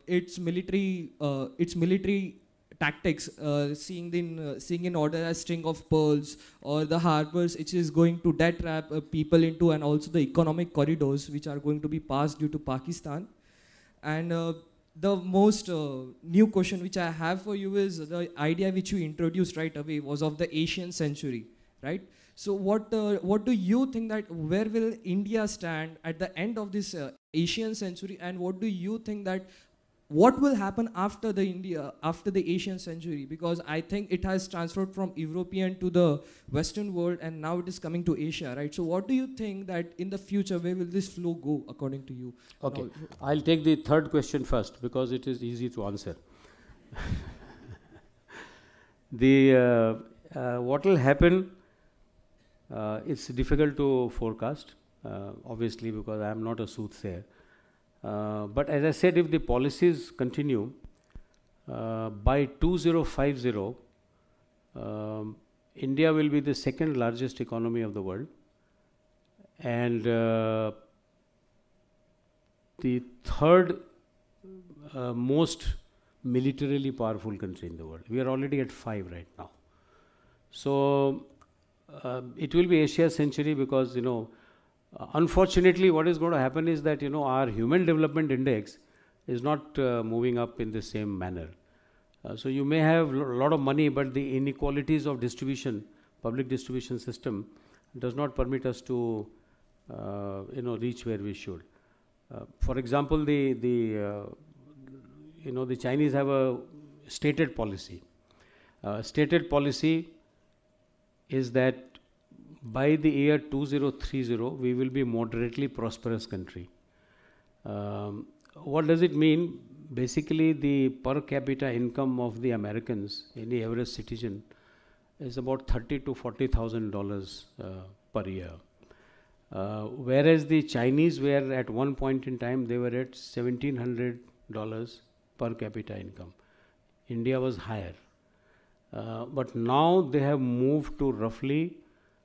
its military tactics, seeing in order as string of pearls, or the harbors which is going to debt trap people into, and also the economic corridors which are going to be passed due to Pakistan. And the most new question which I have for you is the idea which you introduced right away was of the Asian century, right? So what do you think that where will India stand at the end of this Asian century, and what do you think that what will happen after the Asian century? Because I think it has transferred from European to the Western world, and now it is coming to Asia, right? So what do you think that in the future, where will this flow go according to you? Okay, I'll take the third question first because it is easy to answer. What will happen? It's difficult to forecast, obviously, because I am not a soothsayer. But as I said, if the policies continue, by 2050, India will be the second largest economy of the world, and the third most militarily powerful country in the world. We are already at 5 right now. So it will be Asia's century because, unfortunately, what is going to happen is that, our human development index is not moving up in the same manner. So you may have a lot of money, but the inequalities of distribution, public distribution system, does not permit us to, reach where we should. For example, the Chinese have a stated policy. Stated policy is that by the year 2030, we will be a moderately prosperous country. What does it mean? Basically, the per capita income of the Americans, any average citizen, is about $30,000 to $40,000 per year. Whereas the Chinese were at one point in time, they were at $1,700 per capita income. India was higher. But now they have moved to roughly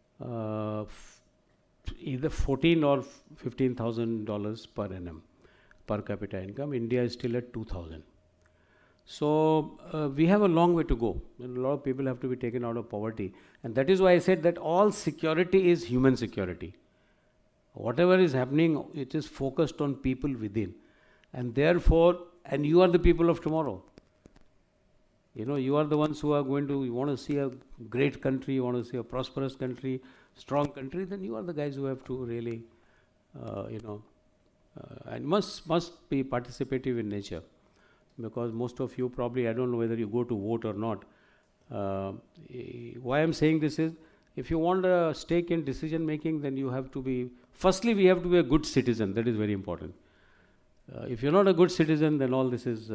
either $14,000 or $15,000 per annum per capita income. India is still at 2,000. So we have a long way to go. And a lot of people have to be taken out of poverty. And that is why I said that all security is human security. Whatever is happening, it is focused on people within. And therefore, and you are the people of tomorrow. You are the ones who are going to, you want to see a great country, you want to see a prosperous country, strong country, then you are the guys who have to really, and must be participative in nature. Because most of you probably, I don't know whether you go to vote or not. Why I'm saying this is, if you want a stake in decision making, then you have to be, firstly, we have to be a good citizen. That is very important. If you're not a good citizen, then all this is,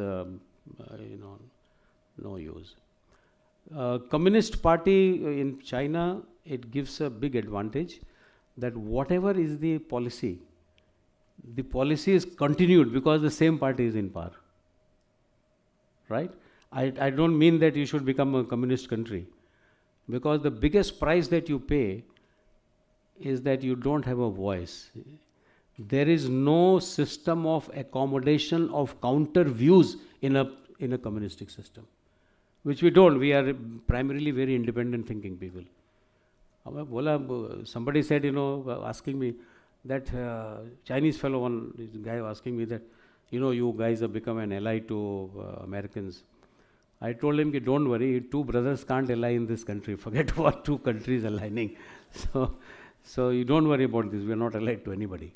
no use. Communist Party in China, it gives a big advantage that whatever is the policy is continued because the same party is in power. Right? I don't mean that you should become a communist country, because the biggest price that you pay is that you don't have a voice. There is no system of accommodation of counter views in a communistic system, which we don't. We are primarily very independent thinking people. Somebody said, asking me that Chinese fellow, one guy asking me that, you guys have become an ally to Americans. I told him, don't worry, two brothers can't ally in this country. Forget about two countries aligning. So you don't worry about this. We are not allied to anybody.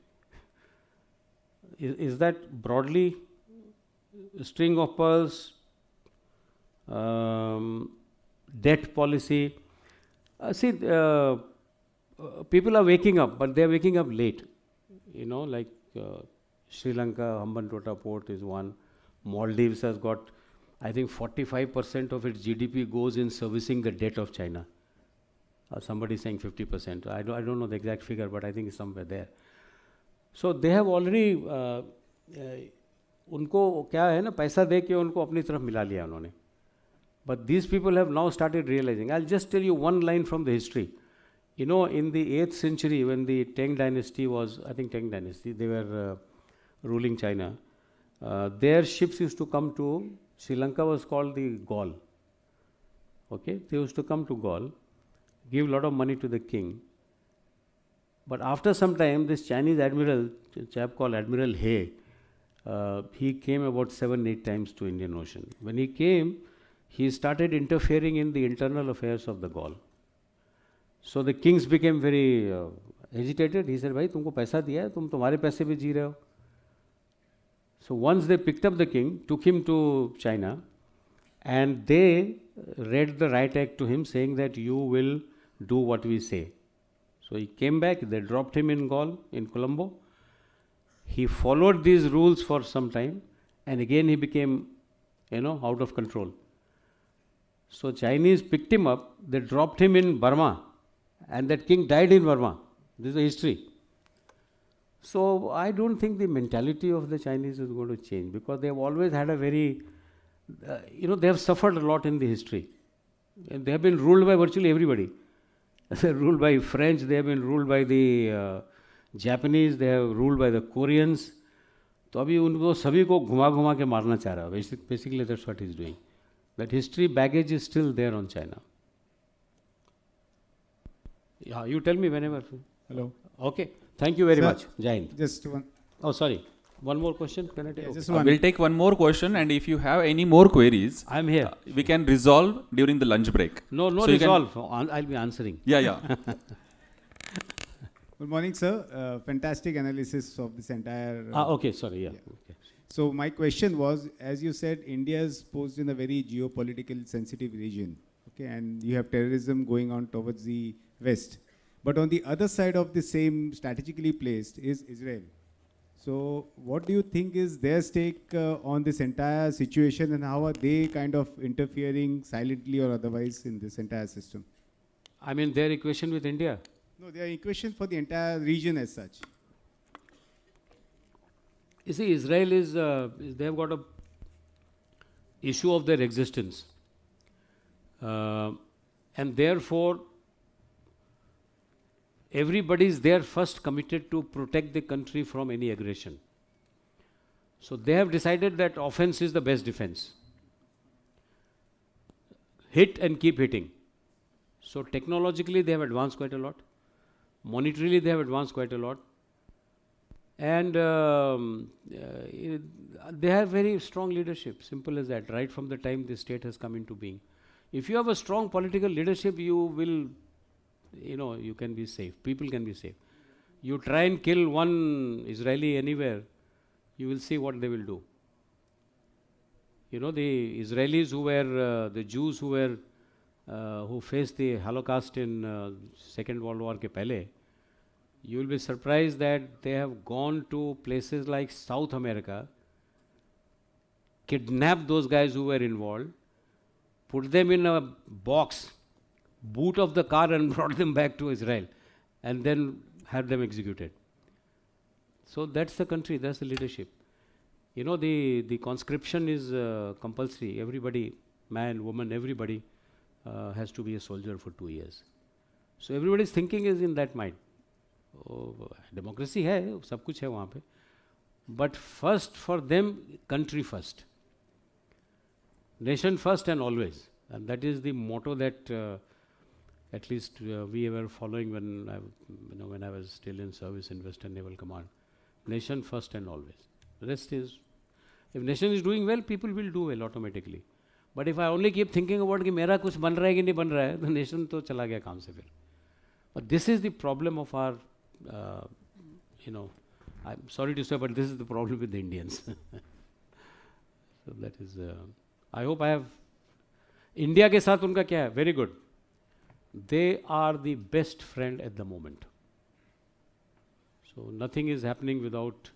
Is that broadly a string of pearls? Debt policy. People are waking up, but they are waking up late. Like Sri Lanka, Hambantota port is one. Maldives has got, I think 45% of its GDP goes in servicing the debt of China. Somebody saying 50%. I don't know the exact figure, but I think it's somewhere there. So they have already, उनको क्या है ना, पैसा दे के उनको अपनी तरफ मिला लिया उन्होंने. But these people have now started realizing. I'll just tell you one line from the history. You know, in the 8th century, when the Tang dynasty was, I think Tang dynasty, they were ruling China. Their ships used to come to Sri Lanka, was called the Gaul. Okay, they used to come to Gaul, give a lot of money to the king. But after some time, this Chinese admiral, a chap called Admiral He, he came about 7-8 times to Indian Ocean. When he came, he started interfering in the internal affairs of the Gaul. So the kings became very agitated. He said, "Bhai, तुमको पैसा दिया है, तुम तुम्हारे पैसे पे जी रहे हो." So once they picked up the king, took him to China, and they read the right act to him, saying that you will do what we say. So he came back. They dropped him in Gaul, in Colombo. He followed these rules for some time, and again he became, out of control. So Chinese picked him up. They dropped him in Burma. And that king died in Burma. This is the history. So I don't think the mentality of the Chinese is going to change, because they have always had a very, they have suffered a lot in the history. And they have been ruled by virtually everybody. They are ruled by French, they have been ruled by the Japanese, they have ruled by the Koreans. तो अभी उनको सभी को घुमा घुमा के मारना चाह रहा है. Basically that's what he's doing. That history baggage is still there on China. Yeah, you tell me whenever. Hello. Okay. Thank you very much. Jai Hind. Just one. Oh, sorry. One more question. Can I take? Yeah, Okay. just one. We'll take one more question, and if you have any more queries, I'm here. we can resolve during the lunch break. No So you can- resolve. I'll be answering. Yeah. Good morning, sir. Fantastic analysis of this entire. Okay. Sorry. Yeah. Okay. So my question was, as you said, India is posed in a very geopolitical sensitive region. Okay, and you have terrorism going on towards the west. But on the other side of the same strategically placed is Israel. So what do you think is their stake on this entire situation, and how are they kind of interfering silently or otherwise in this entire system? I mean, their equation with India. No, they are equation for the entire region as such. You see, Israel is, they have got a issue of their existence. And therefore, everybody is there first committed to protect the country from any aggression. So they have decided that offense is the best defense. Hit and keep hitting. So technologically they have advanced quite a lot. Monetarily they have advanced quite a lot. And they have very strong leadership, simple as that, right from the time the state has come into being. If you have a strong political leadership, you will, you can be safe. People can be safe. You try and kill one Israeli anywhere, you will see what they will do. The Israelis who were, the Jews who were, who faced the Holocaust in Second World War ke pehle, you will be surprised that they have gone to places like South America, kidnapped those guys who were involved, put them in a box, boot of the car and brought them back to Israel, and then had them executed. So that's the country, that's the leadership. The conscription is compulsory. Everybody, man, woman, everybody has to be a soldier for 2 years. So everybody's thinking is in that mind. Democracy hai, sab kuch hai wahan pe. But first for them, country first. Nation first and always. And that is the motto that at least we were following when I was still in service in Western Naval Command. Nation first and always. The rest is, if nation is doing well, people will do well automatically. But if I only keep thinking about कि मेरा कुछ बन रहा है कि नहीं बन रहा है, the nation तो चला गया काम से फिर. But this is the problem of our, I'm sorry to say, but this is the problem with the Indians. So that is, I hope I have, India के साथ उनका क्या है? Very good. They are the best friend at the moment. So nothing is happening without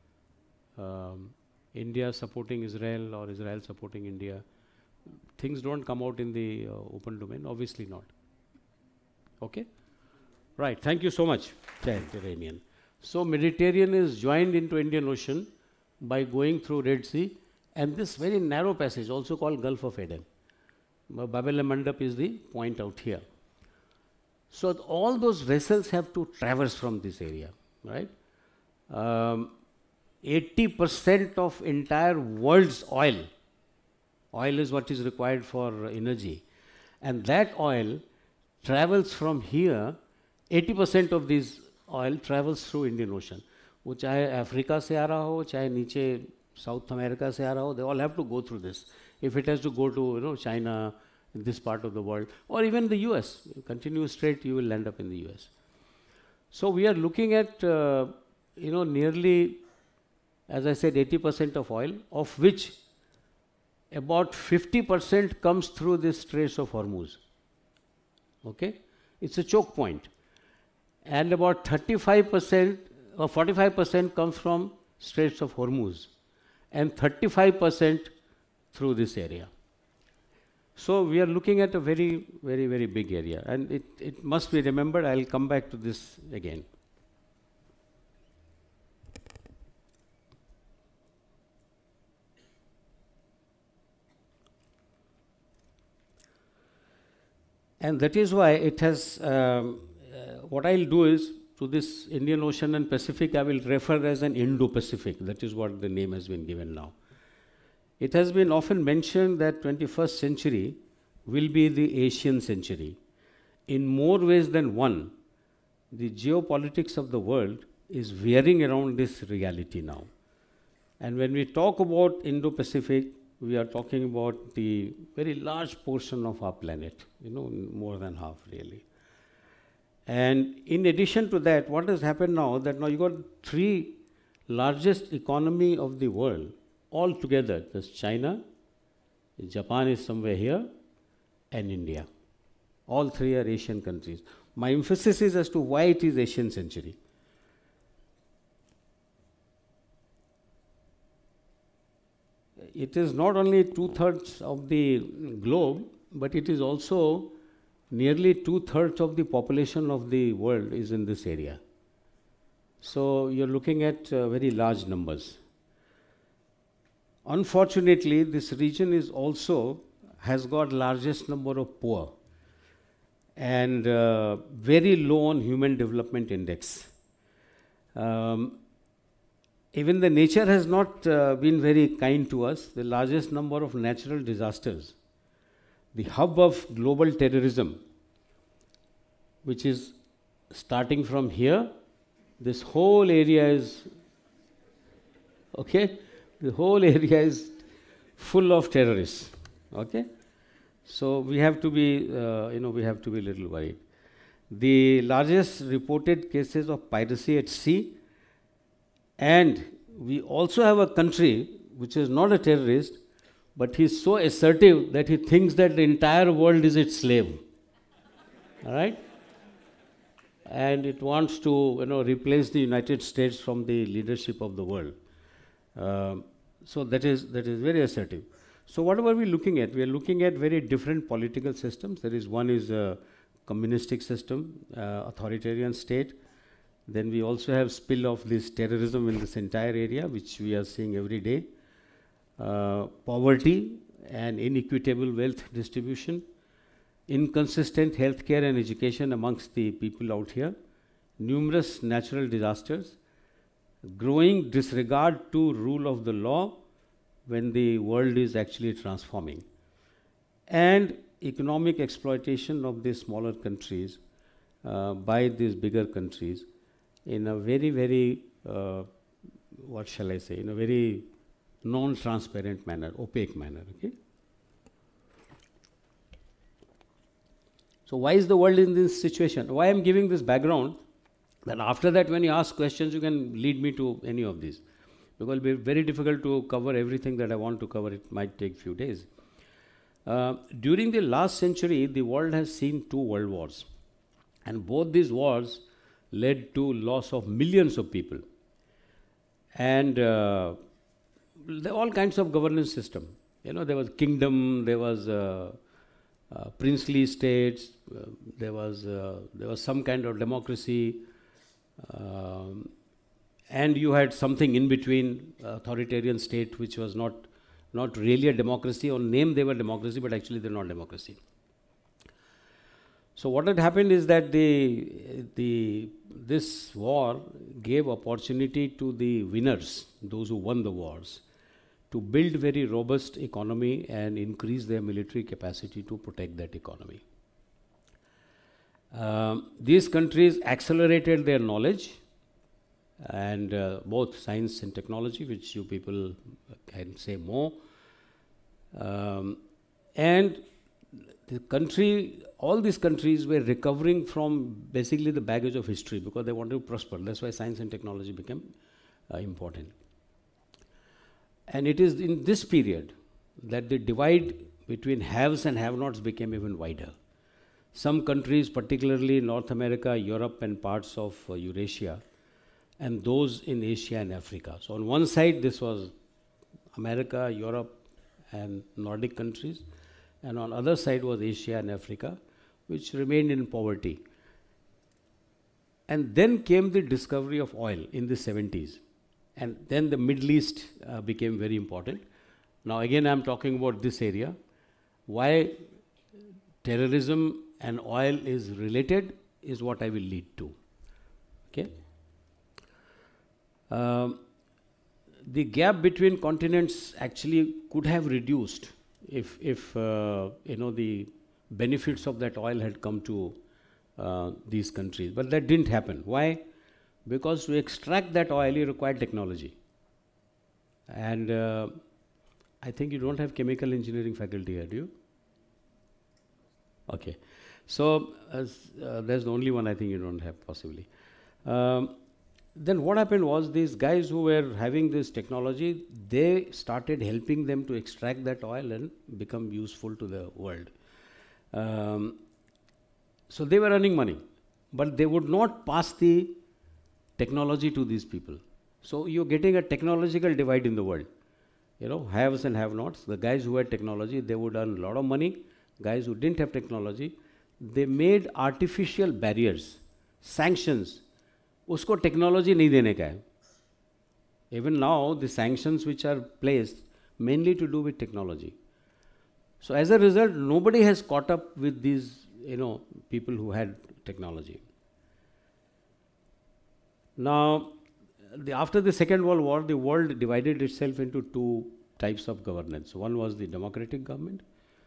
India supporting Israel or Israel supporting India. Things don't come out in the open domain, obviously not. Okay? Right, thank you so much, Mediterranean. So Mediterranean is joined into Indian Ocean by going through Red Sea, and this very narrow passage, also called Gulf of Aden. Bab-el-Mandab is the point out here. So all those vessels have to traverse from this area, right? 80% of entire world's oil is what is required for energy, and that oil travels from here. 80% of this oil travels through Indian Ocean. वो चाहे Africa से आ रहा हो, चाहे नीचे south America से आ रहा हो, they all have to go through this. If it has to go to China, this part of the world, or even the US, continue straight, you will end up in the US. So we are looking at nearly, as I said, 80% of oil, of which about 50% comes through this Straits of Hormuz. Okay, it's a choke point, and about 35% or 45% comes from Straits of Hormuz, and 35% through this area. So we are looking at a very, very, very big area, and it must be remembered. I'll come back to this again. And that is why it has, what I'll do is, to this Indian Ocean and Pacific, I will refer as an Indo-Pacific. That is what the name has been given now. It has been often mentioned that 21st century will be the Asian century. In more ways than one, the geopolitics of the world is veering around this reality now. And when we talk about Indo-Pacific, we are talking about the very large portion of our planet, more than half really. And in addition to that, what has happened now, that now you got three largest economy of the world all together. There's China, Japan is somewhere here, and India. All three are Asian countries. My emphasis is as to why it is Asian century. It is not only 2/3 of the globe, but it is also nearly 2/3 of the population of the world is in this area. So you're looking at very large numbers. Unfortunately, this region is also has got largest number of poor and very low on human development index. Even the nature has not been very kind to us. The largest number of natural disasters, the hub of global terrorism, which is starting from here, this whole area is, okay, the whole area is full of terrorists, okay. So we have to be, we have to be a little worried. The largest reported cases of piracy at sea, and we also have a country which is not a terrorist, but he's so assertive that he thinks that the entire world is its slave. All right? And it wants to, replace the United States from the leadership of the world. So that is very assertive. So what are we looking at? We are looking at very different political systems. There is one is a communistic system, authoritarian state. Then we also have spill of this terrorism in this entire area, which we are seeing every day. Poverty and inequitable wealth distribution, inconsistent healthcare and education amongst the people out here, numerous natural disasters, growing disregard to rule of the law when the world is actually transforming, and economic exploitation of these smaller countries by these bigger countries in a very, very, what shall I say, in a very non-transparent manner, opaque manner, okay? So why is the world in this situation? Why I'm giving this background, that after that when you ask questions, you can lead me to any of these. Because it will be very difficult to cover everything that I want to cover. It might take few days. During the last century, the world has seen 2 world wars. And both these wars led to loss of millions of people. And there are all kinds of governance system. There was kingdom, there was princely states, there was some kind of democracy, and you had something in between, authoritarian state, which was not really a democracy. On name they were democracy, but actually they're not democracy. So what had happened is that this war gave opportunity to the winners, those who won the wars, to build very robust economy and increase their military capacity to protect that economy. These countries accelerated their knowledge and both science and technology, which you people can say more. And the country, all these countries were recovering from basically the baggage of history because they wanted to prosper. That's why science and technology became important. And it is in this period that the divide between haves and have-nots became even wider. Some countries, particularly North America, Europe, and parts of Eurasia, and those in Asia and Africa. So on one side, this was America, Europe, and Nordic countries, and on other side was Asia and Africa, which remained in poverty. And then came the discovery of oil in the 70s. And then the Middle East became very important. Now again, I'm talking about this area. Why terrorism and oil is related is what I will lead to. Okay. The gap between continents actually could have reduced if the benefits of that oil had come to these countries. But that didn't happen. Why? Because to extract that oil, you require technology. And I think you don't have chemical engineering faculty here, do you? Okay. So there's the only one I think you don't have, possibly. Then what happened was these guys who were having this technology, they started helping them to extract that oil and become useful to the world. So they were earning money, but they would not pass the technology to these people. So you're getting a technological divide in the world. You know, haves and have-nots. The guys who had technology, they would earn a lot of money. Guys who didn't have technology, they made artificial barriers, sanctions. उसको technology नहीं देने का है. Even now, the sanctions which are placed mainly to do with technology. So as a result, nobody has caught up with these, people who had technology. Now, after the Second World War, the world divided itself into two types of governance. One was the democratic government,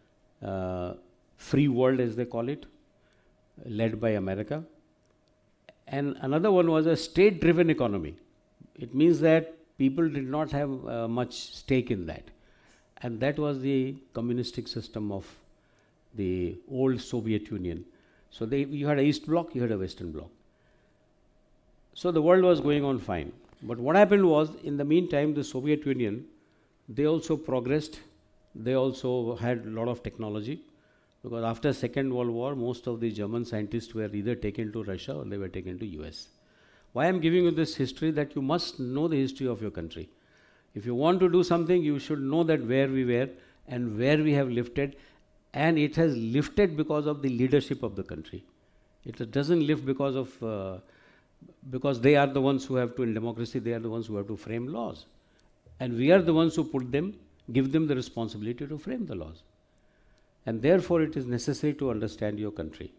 free world as they call it, led by America. And another one was a state-driven economy. It means that people did not have much stake in that. And that was the communistic system of the old Soviet Union. So you had an East Bloc, you had a Western Bloc. So the world was going on fine. But what happened was, in the meantime, the Soviet Union, they also progressed. They also had a lot of technology. Because after Second World War, most of the German scientists were either taken to Russia or they were taken to US. Why I'm giving you this history? That you must know the history of your country. If you want to do something, you should know that where we were and where we have lifted. And it has lifted because of the leadership of the country. It doesn't lift because of, because they are the ones who have to, in democracy, they are the ones who have to frame laws. And we are the ones who give them the responsibility to frame the laws. And therefore, it is necessary to understand your country.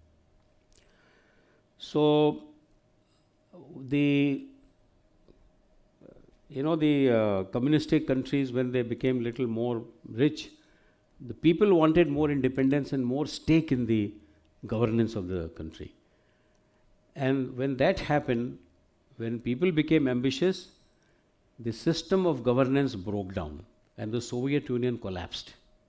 So, the communistic countries, when they became little more rich, the people wanted more independence and more stake in the governance of the country. And when that happened, when people became ambitious, the system of governance broke down and the Soviet Union collapsed.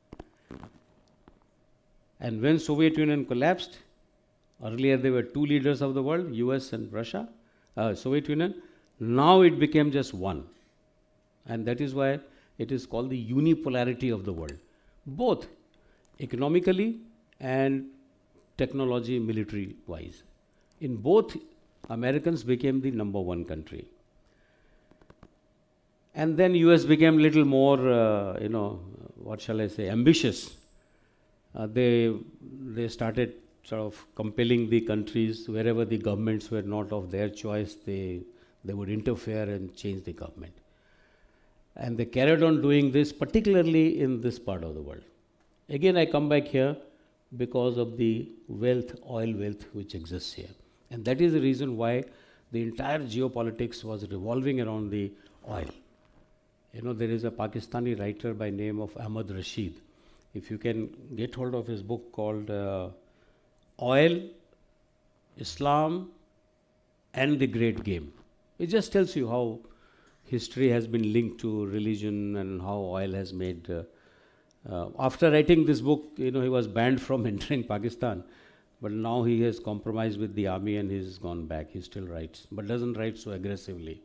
And when Soviet Union collapsed, earlier there were two leaders of the world, US and Russia, Soviet Union. Now it became just one. And that is why it is called the unipolarity of the world. Both economically and technology, military-wise. In both, Americans became the number one country. And then US became little more, what shall I say, ambitious. They started sort of compelling the countries, wherever the governments were not of their choice, they would interfere and change the government. And they carried on doing this, particularly in this part of the world. Again, I come back here because of the wealth, oil wealth which exists here. And that is the reason why the entire geopolitics was revolving around the oil. You know, there is a Pakistani writer by name of Ahmad Rashid. If you can get hold of his book called Oil, Islam and the Great Game. It just tells you how history has been linked to religion and how oil has made. After writing this book, you know, he was banned from entering Pakistan, but now he has compromised with the army and he's gone back. He still writes, but doesn't write so aggressively.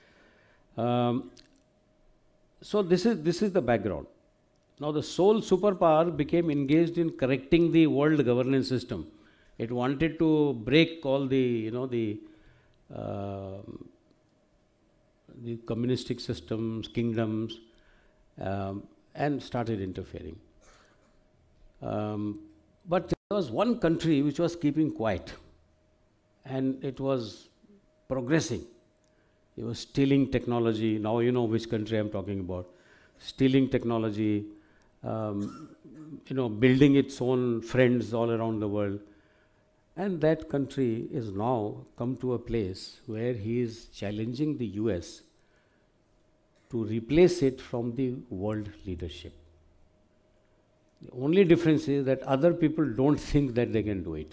So this is the background. Now the sole superpower became engaged in correcting the world governance system. It wanted to break all the, you know, the communistic systems, kingdoms, and started interfering. But there was one country which was keeping quiet, and it was progressing. It was stealing technology. Now you know which country I'm talking about. Stealing technology, you know, building its own friends all around the world. And that country is now come to a place where he is challenging the US to replace it from the world leadership. The only difference is that other people don't think that they can do it.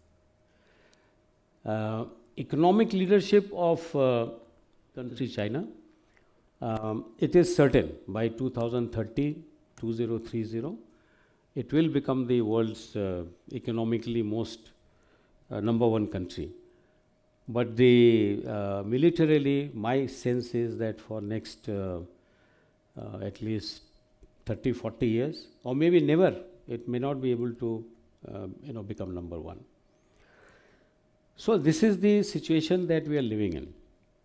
Economic leadership of country China, it is certain by 2030, 2030, it will become the world's economically most number one country. But the militarily, my sense is that for next at least 30, 40 years, or maybe never, it may not be able to you know, become number one. So this is the situation that we are living in.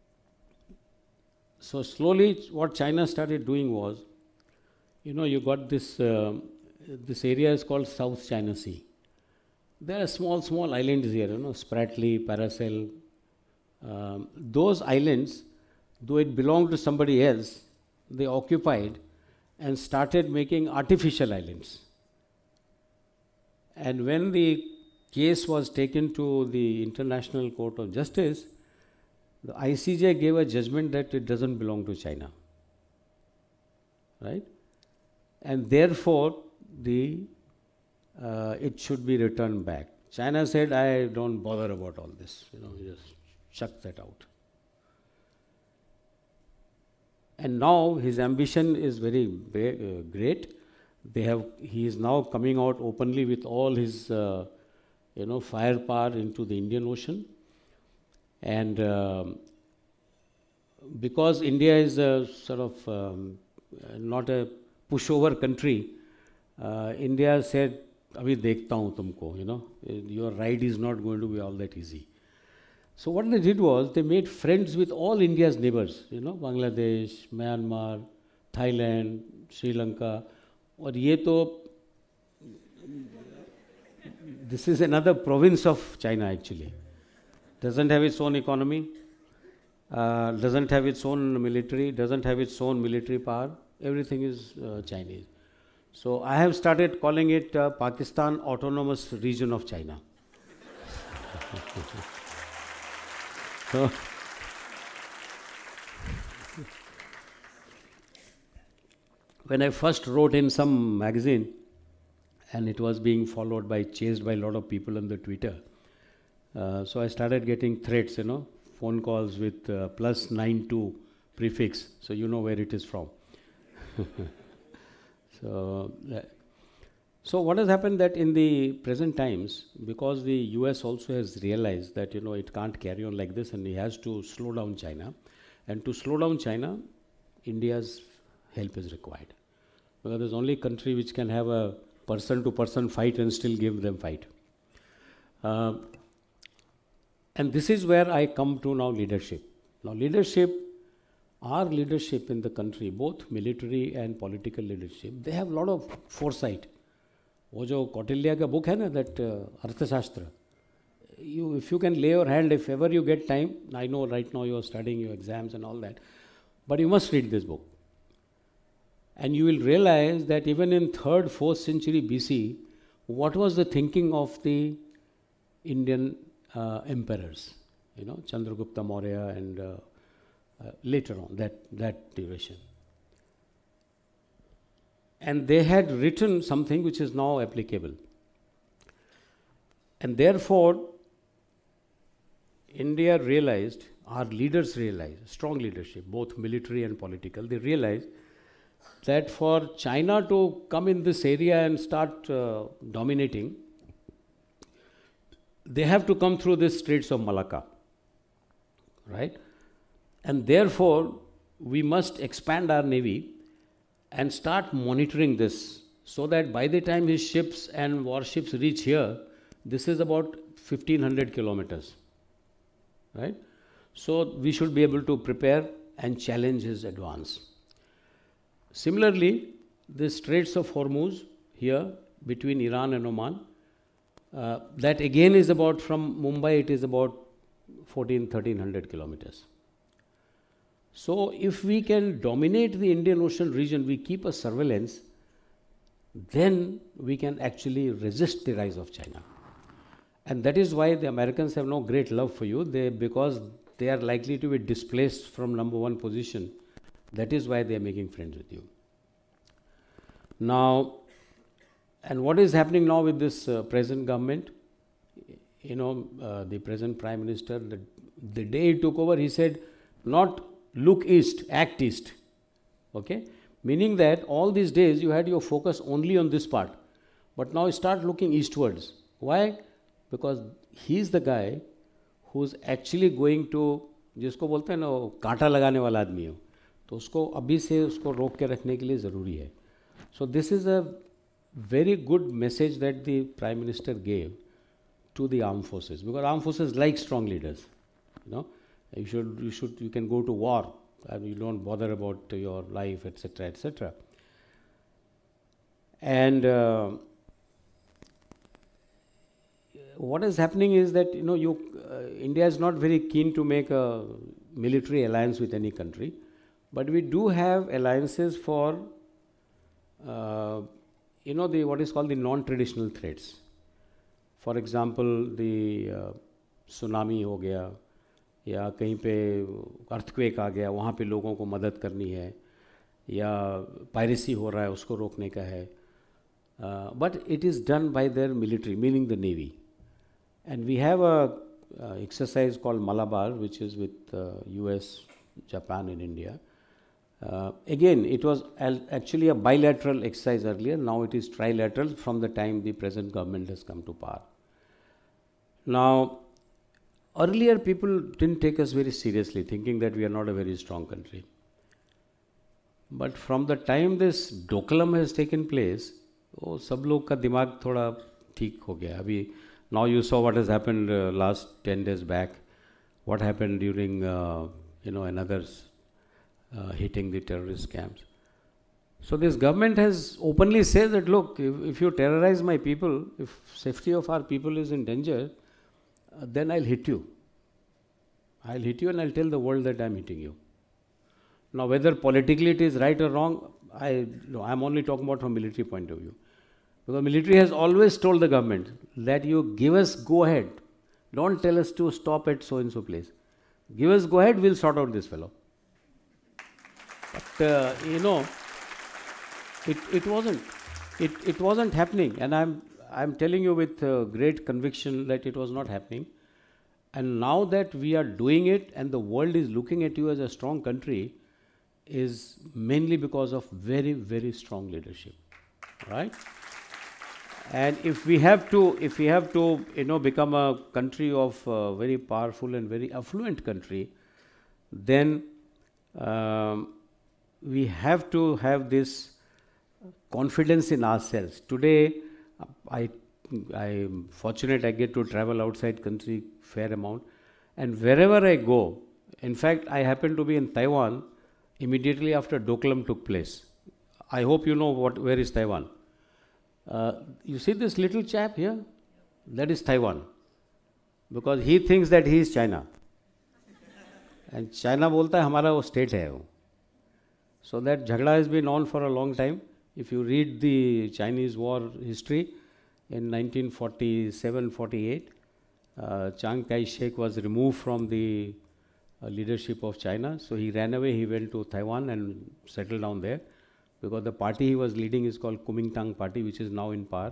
So slowly what China started doing was, you know, you got this, this area is called South China Sea. There are small islands here, you know, Spratly, Paracel. Those islands, though it belonged to somebody else, they occupied and started making artificial islands. And when the case was taken to the International Court of Justice, the ICJ gave a judgment that it doesn't belong to China, right? And therefore, it should be returned back. China said, I don't bother about all this, you know, just chuck that out. And now his ambition is very great. He is now coming out openly with all his, you know, firepower into the Indian Ocean. And because India is a sort of not a pushover country, India said, "Abhi dekhta hu tumko," you know, your ride is not going to be all that easy. So what they did was they made friends with all India's neighbors, you know, Bangladesh, Myanmar, Thailand, Sri Lanka. Or ye to, this is another province of China actually. Doesn't have its own economy, doesn't have its own military, doesn't have its own military power. Everything is Chinese. So I have started calling it Pakistan Autonomous Region of China. So when I first wrote in some magazine, and it was being followed by, chased by a lot of people on the Twitter, so I started getting threats, you know, phone calls with +92 prefix, so you know where it is from. So what has happened that in the present times, because the US also has realized that, you know, it can't carry on like this and it has to slow down China. And to slow down China, India's help is required. Because there's only country which can have a person-to-person fight and still give them fight. And this is where I come to now leadership. Now leadership, our leadership in the country, both military and political leadership, they have a lot of foresight. वो जो कौटिल्य का book है ना, that अर्थशास्त्र, if you can lay your hand, if ever you get time, I know right now you are studying your exams and all that, but you must read this book. And you will realize that even in 3rd, 4th century BC, what was the thinking of the Indian emperors, Chandragupta Maurya and later on, that duration. And they had written something which is now applicable. And therefore, India realized, our leaders realized, strong leadership, both military and political, they realized that for China to come in this area and start dominating, they have to come through the Straits of Malacca, right? And therefore, we must expand our navy and start monitoring this, so that by the time his ships and warships reach here, this is about 1500 kilometers, right? So we should be able to prepare and challenge his advance. Similarly, the Straits of Hormuz here between Iran and Oman, that again is about, from Mumbai it is about 1300 kilometers. So if we can dominate the Indian Ocean region, we keep a surveillance, then we can actually resist the rise of China. And that is why the Americans have no great love for you, because they are likely to be displaced from #1 position. That is why they are making friends with you. Now, and what is happening now with this present government? The present Prime Minister, the day he took over, he said, not look east, act east. Okay? Meaning that all these days you had your focus only on this part. But now start looking eastwards. Why? Because he is the guy who's actually going to, जिसको बोलते हैं ना कांटा लगाने वाला आदमी हो, तो उसको अभी से उसको रोक के रखने के लिए ज़रूरी है. So this is a very good message that the Prime Minister gave to the armed forces, because armed forces like strong leaders. You can go to war and you don't bother about your life, etc., etc. And what is happening is that India is not very keen to make a military alliance with any country, but we do have alliances for what is called the non-traditional threats. For example, the tsunami हो गया, या कहीं पे earthquake आ गया, वहाँ पे लोगों को मदद करनी है, या पायरेसी हो रहा है, उसको रोकने का है. But it is done by their military, meaning the navy. And we have a exercise called Malabar, which is with US, Japan and India. Again, it was actually a bilateral exercise earlier. Now it is trilateral from the time the present government has come to power. Now, earlier people didn't take us very seriously, thinking that we are not a very strong country. But from the time this Doklam has taken place, सब लोग का दिमाग थोड़ा ठीक हो गया. अभी now you saw what has happened last 10 days back. What happened during another hitting the terrorist camps. So this government has openly said that, look, if you terrorize my people, if safety of our people is in danger, then I'll hit you. I'll hit you and I'll tell the world that I'm hitting you. Now, whether politically it is right or wrong, I'm only talking about from military point of view. Because military has always told the government that you give us go ahead. Don't tell us to stop at so-and-so place. Give us go ahead, we'll sort out this fellow. But, it wasn't. It wasn't happening. And I'm telling you with great conviction that it was not happening. And now that we are doing it and the world is looking at you as a strong country, is mainly because of very, very strong leadership, right? And if we have to become a country of very powerful and very affluent country, then we have to have this confidence in ourselves. Today, I'm fortunate I get to travel outside country fair amount, and wherever I go, in fact, I happen to be in Taiwan immediately after Doklam took place. I hope you know where is Taiwan. You see this little chap here? That is Taiwan. Because he thinks that he is China. And China bolta hai hamara wo state hai wo. So that jhagda has been on for a long time. If you read the Chinese war history, in 1947-48, Chiang Kai-shek was removed from the leadership of China. So he ran away, he went to Taiwan and settled down there, because the party he was leading is called Kuomintang Party, which is now in power.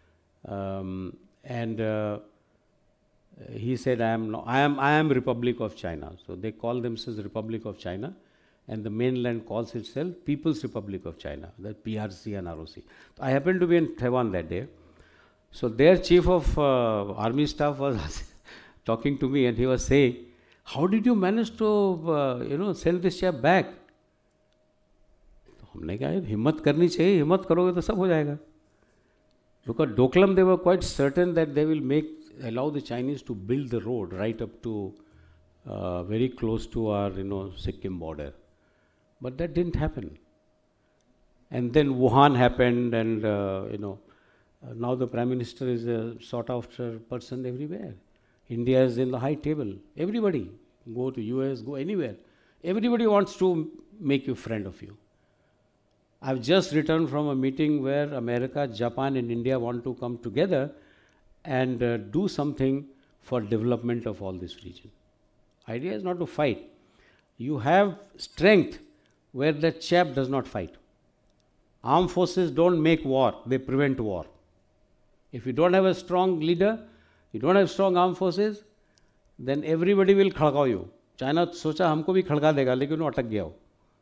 He said, I am Republic of China. So they call themselves Republic of China, and the mainland calls itself People's Republic of China, the PRC and ROC. So I happened to be in Taiwan that day. So their chief of army staff was talking to me, and he was saying, how did you manage to send this chap back? हमने कहा हिम्मत करनी चाहिए, हिम्मत करोगे तो सब हो जाएगा. Because Doklam, they were quite certain that they will allow the Chinese to build the road right up to very close to our Sikkim border. But that didn't happen. And then Wuhan happened, and now the Prime Minister is a sought after person everywhere. India is in the high table. Everybody, go to US, go anywhere. Everybody wants to make you friend of you. I've just returned from a meeting where America, Japan and India want to come together and do something for development of all this region. Idea is not to fight. You have strength where the chap does not fight. Armed forces don't make war, they prevent war. If you don't have a strong leader, you don't have strong armed forces, then everybody will खड़काओ you. China सोचा हमको भी खड़का देगा, लेकिन वो अटक गया हो.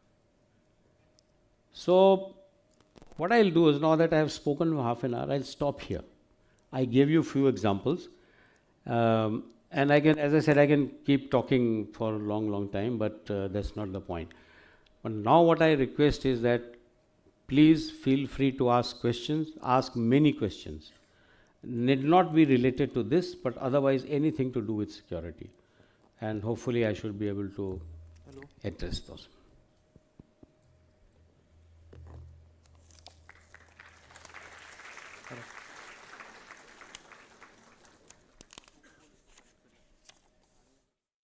So, what I'll do is, now that I have spoken for half an hour, I'll stop here. I gave you a few examples. And I can, as I said, I can keep talking for a long, long time, but that's not the point. But now what I request is that please feel free to ask questions, ask many questions. Need not be related to this, but otherwise anything to do with security. And hopefully I should be able to address those.